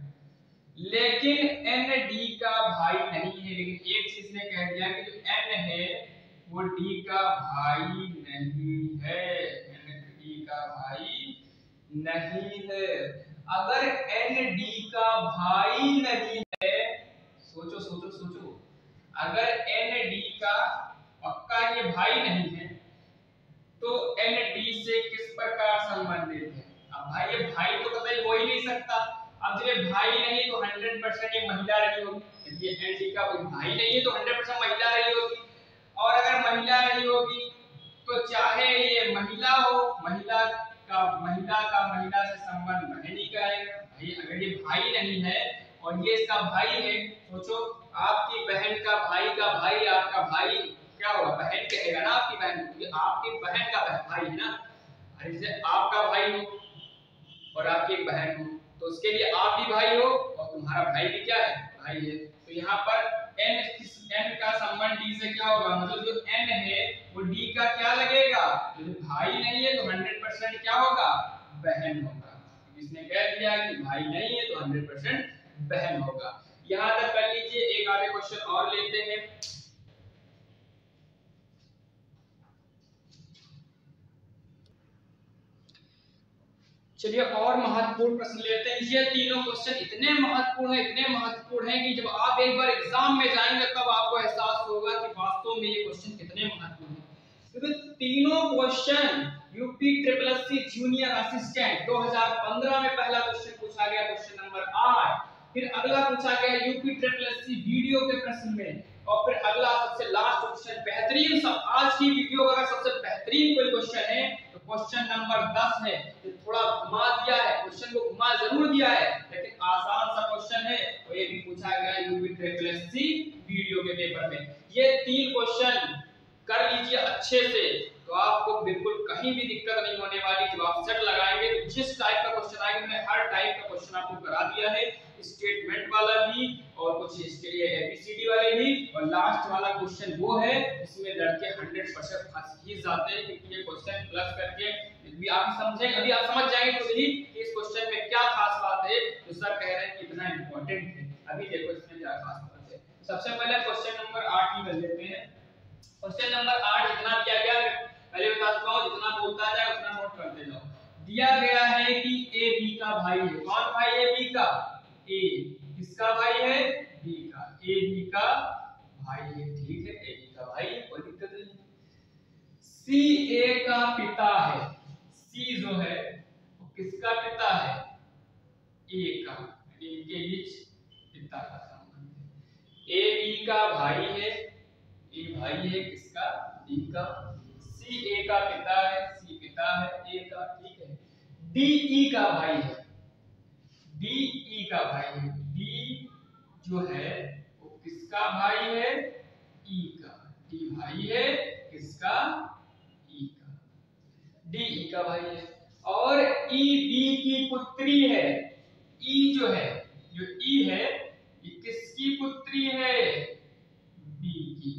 लेकिन n d का भाई नहीं है, लेकिन एक चीज ने कह दिया कि जो n है वो d का भाई नहीं है, n d का भाई नहीं है। अगर n d का भाई नहीं है, सोचो सोचो सोचो, अगर n d का पक्का ये भाई नहीं है तो एन डी से किस प्रकार संबंधित है। अब भाई ये भाई तो कतई हो ही नहीं सकता। अब जब ये भाई नहीं तो हंड्रेड परसेंट ये महिला रही होगी, ये एन डी का भाई नहीं है तो हंड्रेड परसेंट महिला रही होगी। और अगर महिला रही होगी तो चाहे ये महिला हो, महिला का महिला का महिला से संबंध बहन ही करेगा। भाई अगर ये भाई नहीं है और ये इसका भाई है, सोचो आपकी बहन का भाई का भाई आपका भाई क्या होगा, बहन कहेगा ना आपकी बहन, क्योंकि आपकी बहन का भाई है ना। अरे जैसे आपका भाई हो और आपकी एक बहन हो तो उसके लिए आप भी भाई हो और तुम्हारा भाई भी क्या है, भाई है। तो यहाँ पर n किस n का संबंध d से क्या होगा, मतलब जो n है वो d का क्या लगेगा, जो भाई नहीं है तो हंड्रेड परसेंट क्या होगा, बहन होगा। इसने कह दिया कि भाई नहीं है तो हंड्रेड परसेंट बहन होगा। यहाँ तक कर लीजिए, एक आधे क्वेश्चन और लेते हैं। चलिए और महत्वपूर्ण प्रश्न लेते हैं। ये तीनों क्वेश्चन इतने महत्वपूर्ण है, इतने महत्वपूर्ण है कि जब आप एक बार एग्जाम में जाएंगे तब आपको एहसास होगा कि वास्तव में ये क्वेश्चन कितने महत्वपूर्ण है। क्योंकि तीनों question UP triple SC junior assistant दो हज़ार पंद्रह में पहला क्वेश्चन पूछा गया, क्वेश्चन नंबर आठ। फिर अगला पूछा गया यूपी ट्रिपल एससी वीडियो के प्रश्न में, और फिर अगला सबसे लास्ट क्वेश्चन बेहतरीन, सब आज की वीडियो का सबसे बेहतरीन कोई क्वेश्चन है तो क्वेश्चन नंबर दस है। तो थोड़ा घुमा दिया है, क्वेश्चन को घुमा जरूर दिया है लेकिन आसान सा क्वेश्चन है और ये भी पूछा गया यूपी ट्रिपल एससी वीडियो के पेपर में। ये तीन क्वेश्चन कर लीजिए अच्छे से तो आपको बिल्कुल कहीं भी दिक्कत नहीं होने वाली। जब आप सेट लगाएंगे तो जिस टाइप का क्वेश्चन आएगा, मैंने हर टाइप का क्वेश्चन आपको करा दिया है, स्टेटमेंट वाला भी और कुछ इसके लिए एबीसीडी वाले भी, और लास्ट वाला क्वेश्चन वो है इसमें लड़के हंड्रेड परसेंट फंस ही जाते हैं क्योंकि ये क्वेश्चन प्लस करके भी आप समझेंगे, अभी आप समझ जाएंगे तो ही कि इस क्वेश्चन में क्या खास बात है जो सर कह रहे हैं कि इतना इंपॉर्टेंट है। अभी देखो इसमें क्या खास बात है। सबसे पहले क्वेश्चन नंबर आठ ही कर लेते हैं। क्वेश्चन नंबर आठ जितना दिया गया पहले बता चुका हूं, जितना बोलता जाए उतना नोट करते जाओ। दिया गया है कि ए बी का भाई है। कौन भाई है, बी का, ए किसका भाई है, बी का, ए बी का भाई है। ठीक है, ए बी का भाई है, कोई दिक्कत नहीं। सी ए का पिता है, सी जो है वो किसका पिता है, ए का, इनके बीच पिता का संबंध है। ए बी का भाई है, ए भाई है किसका, बी का। सी ए का पिता है, सी पिता है ए का। ठीक है, डी ई का भाई है, डी ई का भाई है, डी जो है वो किसका भाई है, ई का, डी भाई है किसका, ई का, डी ई का भाई है। और ई बी की पुत्री है, ई जो है, जो ई है ये किसकी पुत्री है, बी की,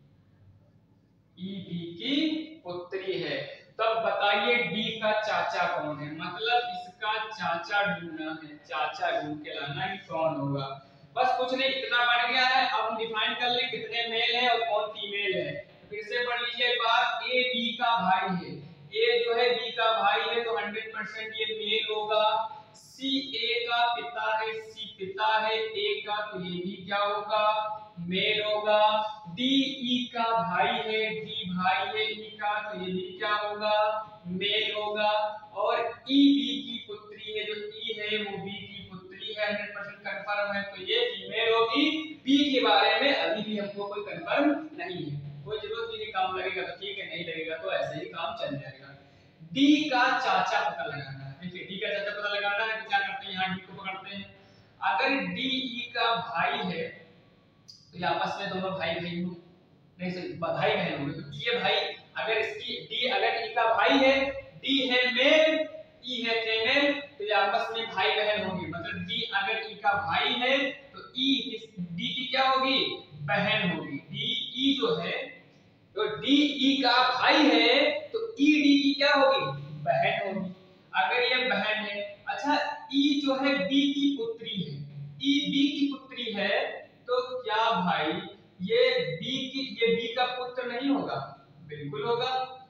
ई बी की पुत्री है। तब बताइए डी का चाचा कौन है, मतलब इसका चाचा ढूंढना है, चाचा ढूंढ के लाना कि कौन होगा। बस कुछ नहीं, इतना बढ़ गया है। अब हम डिफाइन कर लें कितने मेल है और कौन फीमेल है। फिर से पढ़ लीजिए एक बार, ए बी का भाई है, ए जो है बी का भाई है तो हंड्रेड परसेंट ये मेल होगा। सी ए का पिता है, सी पिता है ए का तो ये भी क्या होगा, मेल होगा। डी ई का भाई है, डी भाई है ई का तो ये भी क्या होगा, मेल होगा। और ई बी की पुत्री है, जो ई है वो बी की पुत्री है, हंड्रेड परसेंट कंफर्म है तो ये फीमेल होगी। बी के बारे में अभी भी हमको कोई कंफर्म नहीं है, कोई जरूरत नहीं, काम लगेगा तो ठीक है, नहीं लगेगा तो ऐसे ही काम चल जाएगा। डी का चाचा पता लगाना है, देखिए डी का चाचा पता लगाना है तो क्या करते हैं, यहाँ डी को पकड़ते हैं। अगर डी ई का भाई है तो ये आपस में दोनों भाई बहन हो, नहीं सही भाई बहन होंगे, तो ये भाई अगर इसकी डी अगर ई का भाई है, डी है मेल, ई है फीमेल, तो ये आपस में भाई बहन होंगे। मतलब डी अगर ई का भाई है तो ई डी की क्या होगी, बहन होगी। डी ई जो है तो डी ई का भाई है तो ई डी की क्या होगी, बहन होगी, अगर ये बहन है। अच्छा ई जो है बी की पुत्री है, ई बी की पुत्री है तो क्या भाई ये बी की, ये बी का पुत्र नहीं होगा, बिल्कुल होगा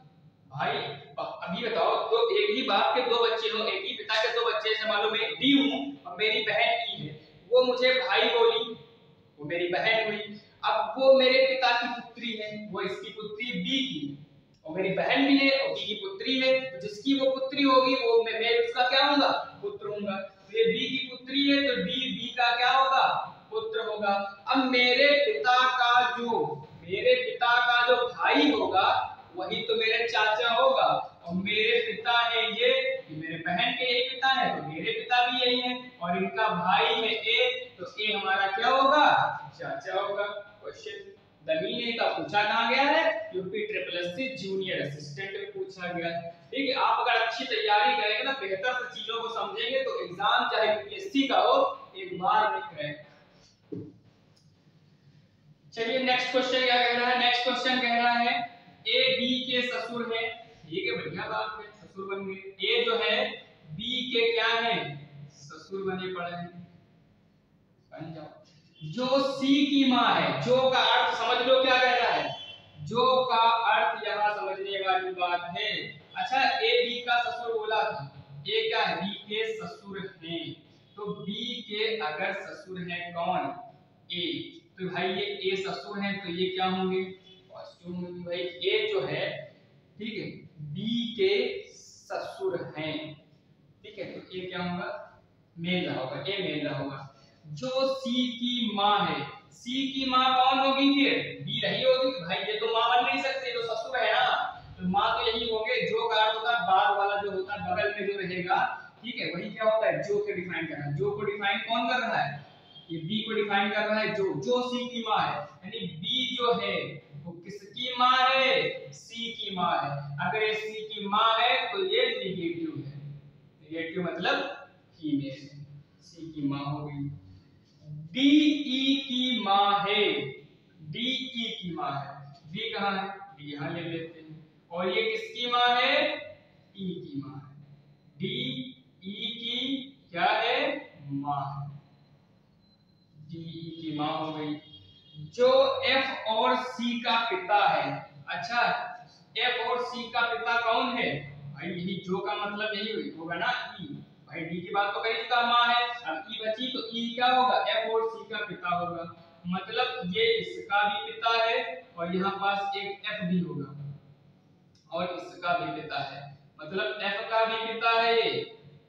भाई। अभी बताओ, तो एक ही बाप के दो बच्चे हो, एक ही पिता के दो बच्चे, जैसे मालूम मैं डी हूं और मेरी बहन ई है, वो मुझे भाई बोली, वो मेरी बहन हुई। अब वो मेरे पिता की पुत्री है, वो इसकी पुत्री बी की, और मेरी बहन भी है और बी की पुत्री है, तो जिसकी वो पुत्री होगी वो मैं, मैं उसका क्या होगा, पुत्र होऊंगा। तो ये बी की पुत्री है तो डी बी का क्या होगा, पुत्र होगा। अब मेरे पिता का जो मेरे पिता का जो भाई होगा वही तो मेरे चाचा होगा, और मेरे पिता है ये, ये मेरे बहन के एक पिता है तो मेरे पिता भी यही है, और इनका भाई है ए तो ए हमारा क्या होगा, चाचा होगा। क्वेश्चन दमीने का पूछा कहाँ गया है, UP triple S C junior assistant में पूछा गया है। ठीक है, आप अगर अच्छी तैयारी करेंगे ना, बेहतर से चीजों को समझेंगे तो एग्जाम चाहे यूपीएससी का हो एक बार में क्रैक। चलिए नेक्स्ट क्वेश्चन क्या कह रहा है, नेक्स्ट क्वेश्चन कह रहा है ए बी के ससुर है, ठीक है बढ़िया बात है, ससुर बन गए। ए जो है बी के क्या है, ससुर बने पड़े हैं, बन जाओ। जो सी की माँ है, जो का अर्थ समझ लो क्या कह रहा है, जो का अर्थ यहाँ समझने वाली बात है। अच्छा ए बी का ससुर बोला था, ए क्या है, बी के ससुर हैं, तो बी के अगर ससुर है कौन, ए, तो भाई ये ए ससुर हैं तो ये क्या होंगे, पॉजिटिव होंगे भाई। ए जो है ठीक है बी के ससुर हैं, ठीक है तो ए क्या होगा, मेल रहा होगा, ए मेल रहा होगा। जो सी की माँ है, सी की माँ कौन होगी, फिर बी रही होगी, भाई ये तो माँ बन नहीं सकते, तो ससुर है ना, तो माँ तो यही होंगे। जो का अर्थ होता है बाद वाला जो होता है बगल में जो रहेगा, ठीक है वही क्या होता है, जो को डिफाइन करना। जो को डिफाइन कौन कर रहा है, ये बी को डिफाइन कर रहा है जो, जो सी की माँ है, यानी बी जो है वो किसकी माँ है, सी की माँ है। अगर ये सी की माँ है तो ये नेगेटिव है, नेगेटिव मतलब फीमेल है, सी की माँ हो गई। डी ई की माँ है, डी ई की माँ है, डी कहाँ है, डी यहाँ ले लेते हैं, और ये किसकी माँ है, ई की माँ है, डी ई की क्या है, माँ है, डी ई की माँ हो गई। जो एफ और सी का पिता है, अच्छा एफ और सी का पिता कौन है, भाई यही जो का मतलब यही होगा ना, ई, भाई डी की बात तो करी इसका माँ है, अब ई बची तो ई क्या होगा, एफ और सी का पिता होगा, मतलब ये इसका भी पिता है और यहाँ पास एक एफ भी होगा और इसका भी पिता है, मतलब एफ का भी पिता है ये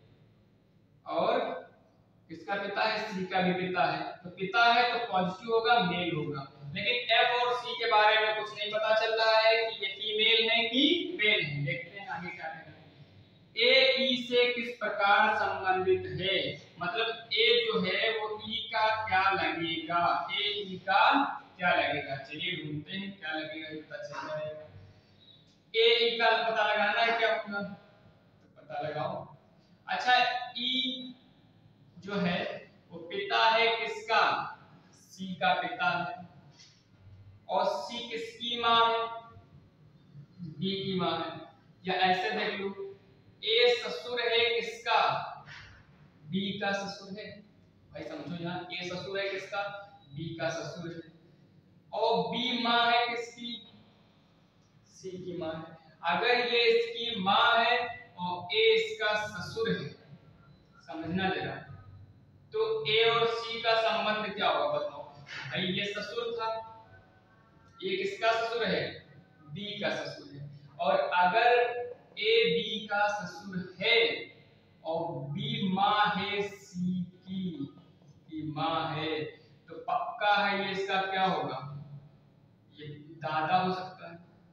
और किसका पिता है, सी का भी पिता है। तो पिता है तो पॉजिटिव होगा, मेल होगा। लेकिन एफ और सी के बारे में कुछ नहीं पता चल रहा है कि ये फीमेल है कि मेल है। देखते हैं आगे क्या कहते हैं। ए ई से किस प्रकार संबंधित है, मतलब ए जो है वो ई का क्या लगेगा, ए ई का क्या लगेगा। चलिए ढूंढते हैं क्या लगेगा, ये पता चल जाएगा। ए ई का पता लगाना है क्या अपना, तो पता लगाओ। अच्छा ई जो है वो पिता है किसका, सी का पिता है, और सी किसकी माँ है, बी की माँ है। या ऐसे देख लो, ए ससुर है किसका, बी का ससुर है। भाई समझो यहाँ, ए ससुर है किसका, बी का ससुर है, और बी माँ है किसकी, सी की माँ है। अगर ये इसकी माँ है और ए इसका ससुर है, समझना जरा, तो ए और सी का संबंध क्या होगा बताओ। भाई ये ससुर था, ये किसका ससुर है, बी का ससुर है, और अगर ए बी का ससुर है और बी माँ है सी की, की माँ है, तो पक्का है ये इसका क्या होगा, ये दादा हो सकता है।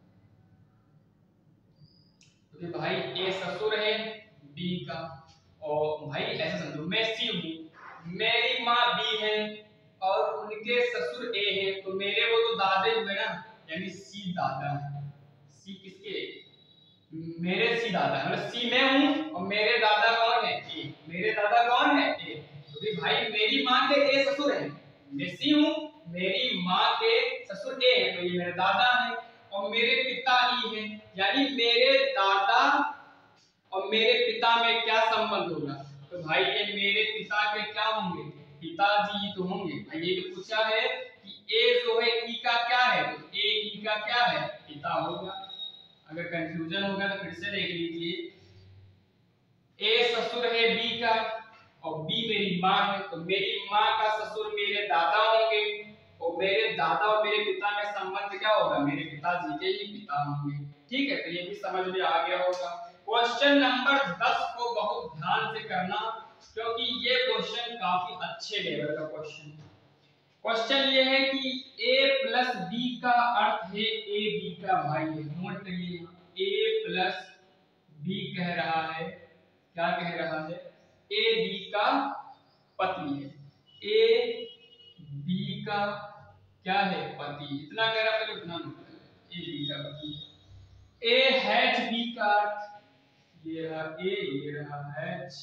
तो भाई ए ससुर है बी का, और भाई ऐसा समझो मैं सी हूँ, मेरी माँ बी है और उनके ससुर ए है, तो मेरे वो तो दादे हुए ना, यानी सी दादा है। सी किसके, मेरे सी दादा है, मतलब सी मैं हूँ और मेरे दादा कौन है, ए। मेरे दादा कौन है, ए। तो भाई मेरी माँ के ए ससुर है, मैं सी हूँ, मेरी माँ के ससुर ए है, तो ये मेरे दादा है, और मेरे पिता ई है, यानी मेरे दादा और मेरे पिता में क्या संबंध होगा, तो भाई ये मेरे पिता के क्या होंगे, पिताजी तो होंगे। भाई ये तो पूछा है कि ए जो है ई का क्या है, तो ए ई का क्या है, पिता होगा। अगर कंफ्यूजन होगा तो फिर से देख लीजिए, ए ससुर है बी का और बी मेरी माँ है, तो मेरी माँ का ससुर मेरे दादा होंगे, और मेरे दादा और मेरे पिता में संबंध क्या होगा, मेरे पिताजी के ही पिता होंगे। ठीक है, तो ये भी समझ में आ गया होगा। क्वेश्चन नंबर दस को बहुत ध्यान से करना, क्योंकि ये क्वेश्चन काफी अच्छे लेवल का क्वेश्चन है। क्वेश्चन ये है कि a प्लस बी का अर्थ है a b का भाई है। नोट करिए, a प्लस बी कह रहा है, क्या कह रहा है, a b का पति है, a b का क्या है, पति। इतना कह रहा पहले उतना नोट कर, a b का पति है। a हैच b का अर्थ, ये रहा a, ये रहा हैच,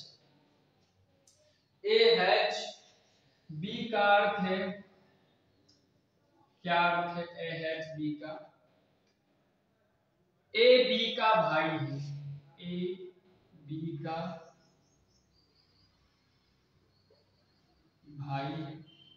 a हैच b का अर्थ है, क्या अर्थ है ए हैच बी का, ए बी का भाई है, ए बी का भाई है।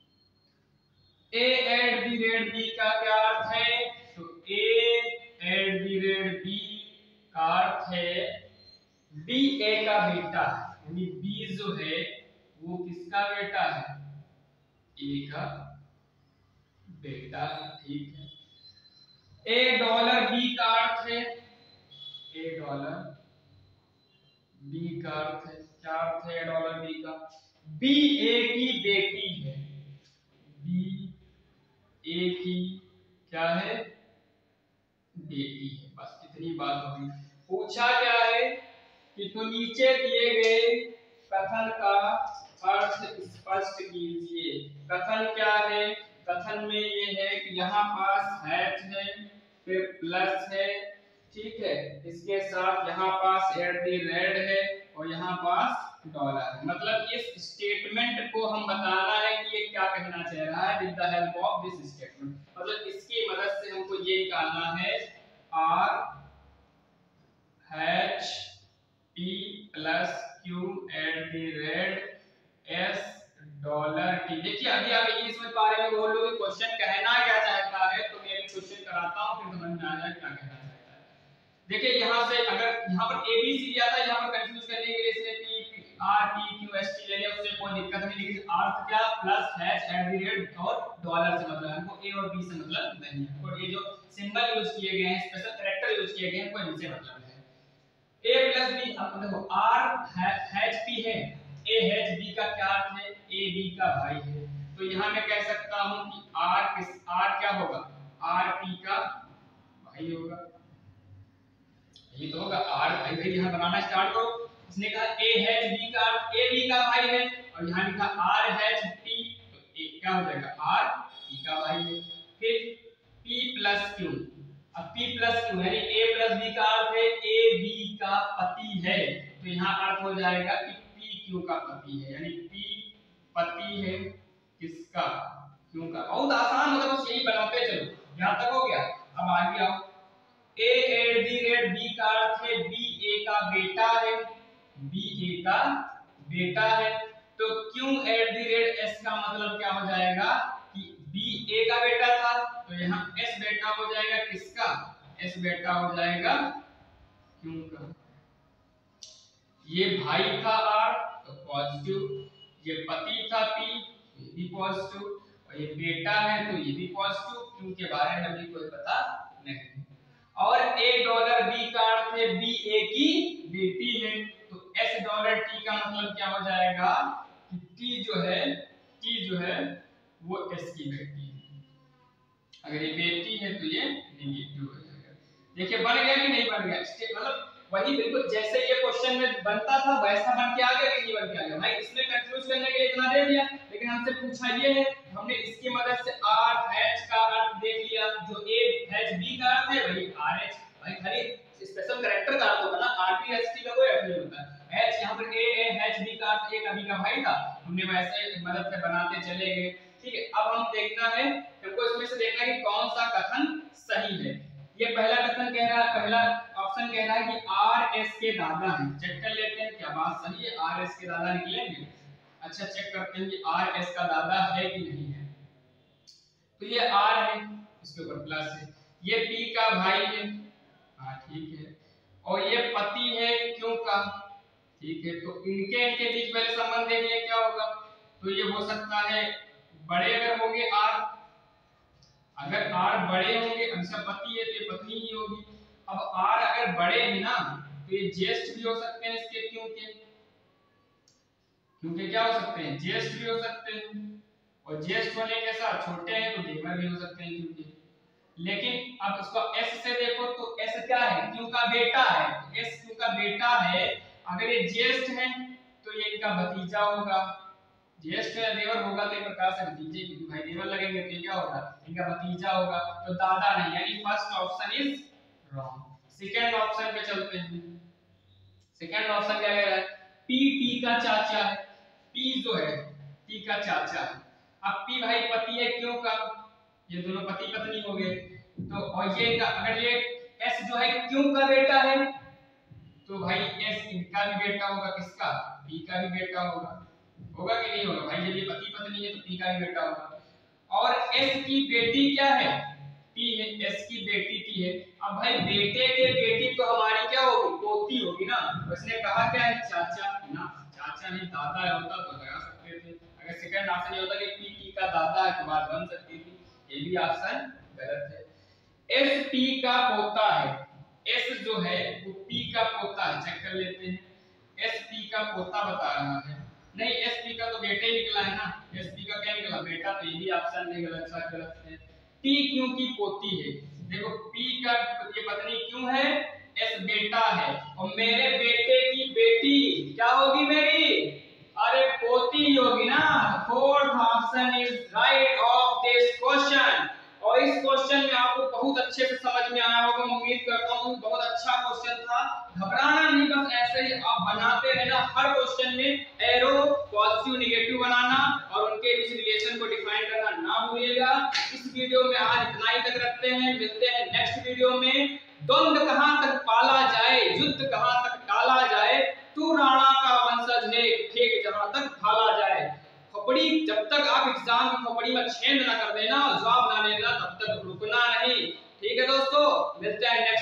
A at the rate B का क्या अर्थ है, तो A at the rate B का अर्थ है बी ए का बेटा है, यानी बी जो है वो किसका बेटा है, ए का बेटा। ठीक है, ए डॉलर बी का अर्थ है, ए डॉलर बी का अर्थ है, क्या अर्थ है डॉलर बी का, बी ए की बेटी है, बी ए की क्या है, बेटी है। बस इतनी बात हो गई। पूछा क्या है कि तो नीचे दिए गए कथन का अर्थ स्पष्ट कीजिए। कथन क्या है, कथन में ये है कि यहाँ पास हैच है, फिर प्लस है, ठीक है, इसके साथ यहाँ पास एट द रेट है और यहाँ पास डॉलर है। मतलब इस स्टेटमेंट को हम बताना है कि ये क्या कहना चाह रहा है, with the help of this statement. मतलब इसकी मदद से हमको ये निकालना है R H P plus Q at the rate S dollar T. देखिए अभी आप ये समझ पा रहे हैं, बोल लो कि क्वेश्चन कहना क्या चाहता है, तो मैं भी क्वेश्चन कराता हूँ फिर समझ में आ जाए क्या कहना चाहता है। देखिए यहाँ से अगर यहाँ पर ए बी सी दिया था, यहाँ पर कंफ्यूज करने के लिए इसने P R P Q S T ले लिया, उससे कोई दिक्कत नहीं, लेकिन अर्थ क्या plus hash at the rate और डॉलर से मतलब है, हमको ए और बी से मतलब नहीं है, और ये जो सिंबल यूज किए गए हैं, स्पेशल कैरेक्टर यूज किए गए हैं, कोई इनसे मतलब है। ए प्लस बी, अब देखो आर हैच पी है, ए हैच बी का क्या अर्थ है, ए बी का भाई है, तो यहाँ मैं कह सकता हूँ कि आर किस आर क्या होगा, आर पी का भाई होगा। यही तो होगा आर भाई भाई यहाँ बनाना स्टार्ट करो। इसने कहा ए एच बी का अर्थ ए बी का भाई है और यहाँ लिखा आर एच पी, तो ए क्या हो जाएगा आर पी का भाई है। फिर पी प्लस क्यू, अब पी प्लस क्यू यानी ए प्लस बी का अर्थ है ए बी का पति है, तो यहाँ अर्थ हो जाएगा कि पी क्यू का पति है, यानी पी पति है किसका क्यू का। बहुत आसान होता है, बस यही बनाते चलो, यहाँ तक हो गया। अब आगे आओ, A at the rate B का अर्थ है बी ए का बेटा है, बी ए का बेटा है, तो Q at the rate S का मतलब क्या हो जाएगा कि बी ए का बेटा था, तो यहाँ एस बेटा हो जाएगा किसका, एस बेटा हो जाएगा क्यू का। ये भाई था आर तो पॉजिटिव, ये पति था पी ये भी पॉजिटिव, और ये बेटा है तो ये भी पॉजिटिव, क्यू के बारे में भी कोई पता नहीं। और ए डॉलर बी का अर्थ है बी ए की बेटी है, तो एस डॉलर टी का मतलब क्या हो जाएगा कि टी जो है टी जो है वो एस की बेटी है। अगर ये बेटी है तो ये नेगेटिव हो जाएगा। देखिए बन गया कि नहीं बन गया, मतलब वही बिल्कुल जैसे ये क्वेश्चन में बनता था वैसा बन के आ गया कि नहीं बन के आ गया। भाई इसमें कंफ्यूज करने के लिए इतना दे दिया, लेकिन हमसे पूछा ये है, हमने इसकी मदद से आर एच का अर्थ देख लिया, जो ए एच बी का अर्थ है वही आर एच, भाई खाली स्पेशल कैरेक्टर का अर्थ होगा ना, आर टी एस टी का कोई अर्थ नहीं होता। एच यहाँ पर ए ए एच बी का अर्थ ए का बी का भाई था, हमने वैसे मदद से बनाते चले गए। ठीक है, अब हम देखना है, हमको इसमें से देखना है कि कौन सा कथन सही है। ये पहला कथन कह रहा है, पहला ऑप्शन कह रहा है कि आर एस के दादा हैं। चेक कर लेते हैं क्या बात सही है, आर एस के दादा निकलेंगे। अच्छा चेक करते हैं कि आर एस का दादा है कि नहीं है। तो ये आर है, इसके ऊपर प्लस है, ये पी का भाई है, हाँ ठीक है, और ये पति है क्यों का, ठीक है। तो इनके इनके बीच पहले संबंध देखिए क्या होगा, तो ये हो सकता है बड़े अगर होंगे आर, अगर आर बड़े होंगे, अच्छा पति है तो ये पत्नी ही होगी। अब आर अगर बड़े हैं ना तो ये ज्येष्ठ भी हो सकते हैं इसके, क्योंकि क्योंकि क्या हो सकते हैं ज्येष्ठ भी हो सकते हैं, और ज्येष्ठ होने के साथ छोटे हैं तो देवर भी हो सकते हैं क्योंकि। लेकिन अब इसको एस से देखो तो एस क्या है, क्यू का बेटा है, तो एस क्यू का बेटा है, अगर ये ज्येष्ठ है तो ये इनका भतीजा होगा, ज्येष्ठ या देवर होगा तो एक प्रकार से भतीजे, क्योंकि भाई देवर लगेंगे तो क्या होगा इनका भतीजा होगा, तो दादा नहीं, यानी first option is wrong. Second option पे चलते हैं। सेकंड ऑप्शन क्या कह रहा है, पी टी का चाचा है, पी जो है टी का चाचा है। अब पी भाई पति है क्यों का, ये दोनों पति पत्नी हो गए, तो और ये का अगर ये एस जो है क्यों का बेटा है तो भाई एस इनका भी बेटा होगा, किसका पी का भी बेटा होगा, होगा कि नहीं होगा भाई, जब ये पति पत्नी है तो पी का भी बेटा होगा। और एस की बेटी क्या है, पी है, एस की बेटी पी है। अब भाई बेटे के बेटी तो हमारी क्या होगी, पोती होगी ना, उसने कहा क्या है चाचा ना, चाचा नहीं दादा होता तो लगा सकते थे। अगर सेकंड ऑप्शन ये होता कि पी टी का दादा है तो बात बन सकती थी, ये भी ऑप्शन गलत है। एस पी का पोता है, एस जो है वो पी का पोता है, चेक कर लेते हैं, एस पी का पोता बता रहा है, नहीं एस पी का तो बेटा ही निकला है ना, एस पी का क्या निकला बेटा, तो ये भी ऑप्शन नहीं गलत सा गलत है। पी क्यों की पोती है, देखो पी का ये पत्नी क्यों है, एस बेटा है, और मेरे बेटे की बेटी क्या होगी मेरी, अरे पोती होगी ना। Fourth option is right of this question. और इस क्वेश्चन में आपको बहुत अच्छे से समझ में आया होगा, मैं उम्मीद करता हूँ बहुत अच्छा क्वेश्चन था। घबराना नहीं, बस ऐसे ही आप बनाते रहना, हर क्वेश्चन में एरो पॉजिटिव नेगेटिव बनाना और उनके बीच रिलेशन को डिफाइन करना ना भूलिएगा। इस वीडियो में आज इतना ही तक रखते हैं, मिलते हैं नेक्स्ट वीडियो में। द्वंद्व कहां तक पाला जाए, युद्ध कहां तक टाला जाए, तू राणा का वंशज है, फेंक जहां तक भाला जाए। खोपड़ी जब तक आप एग्जाम की खोपड़ी में छेद ना कर देना, जवाब ना लेना, तब तक रुकना नहीं। ठीक है दोस्तों, मिलते हैं।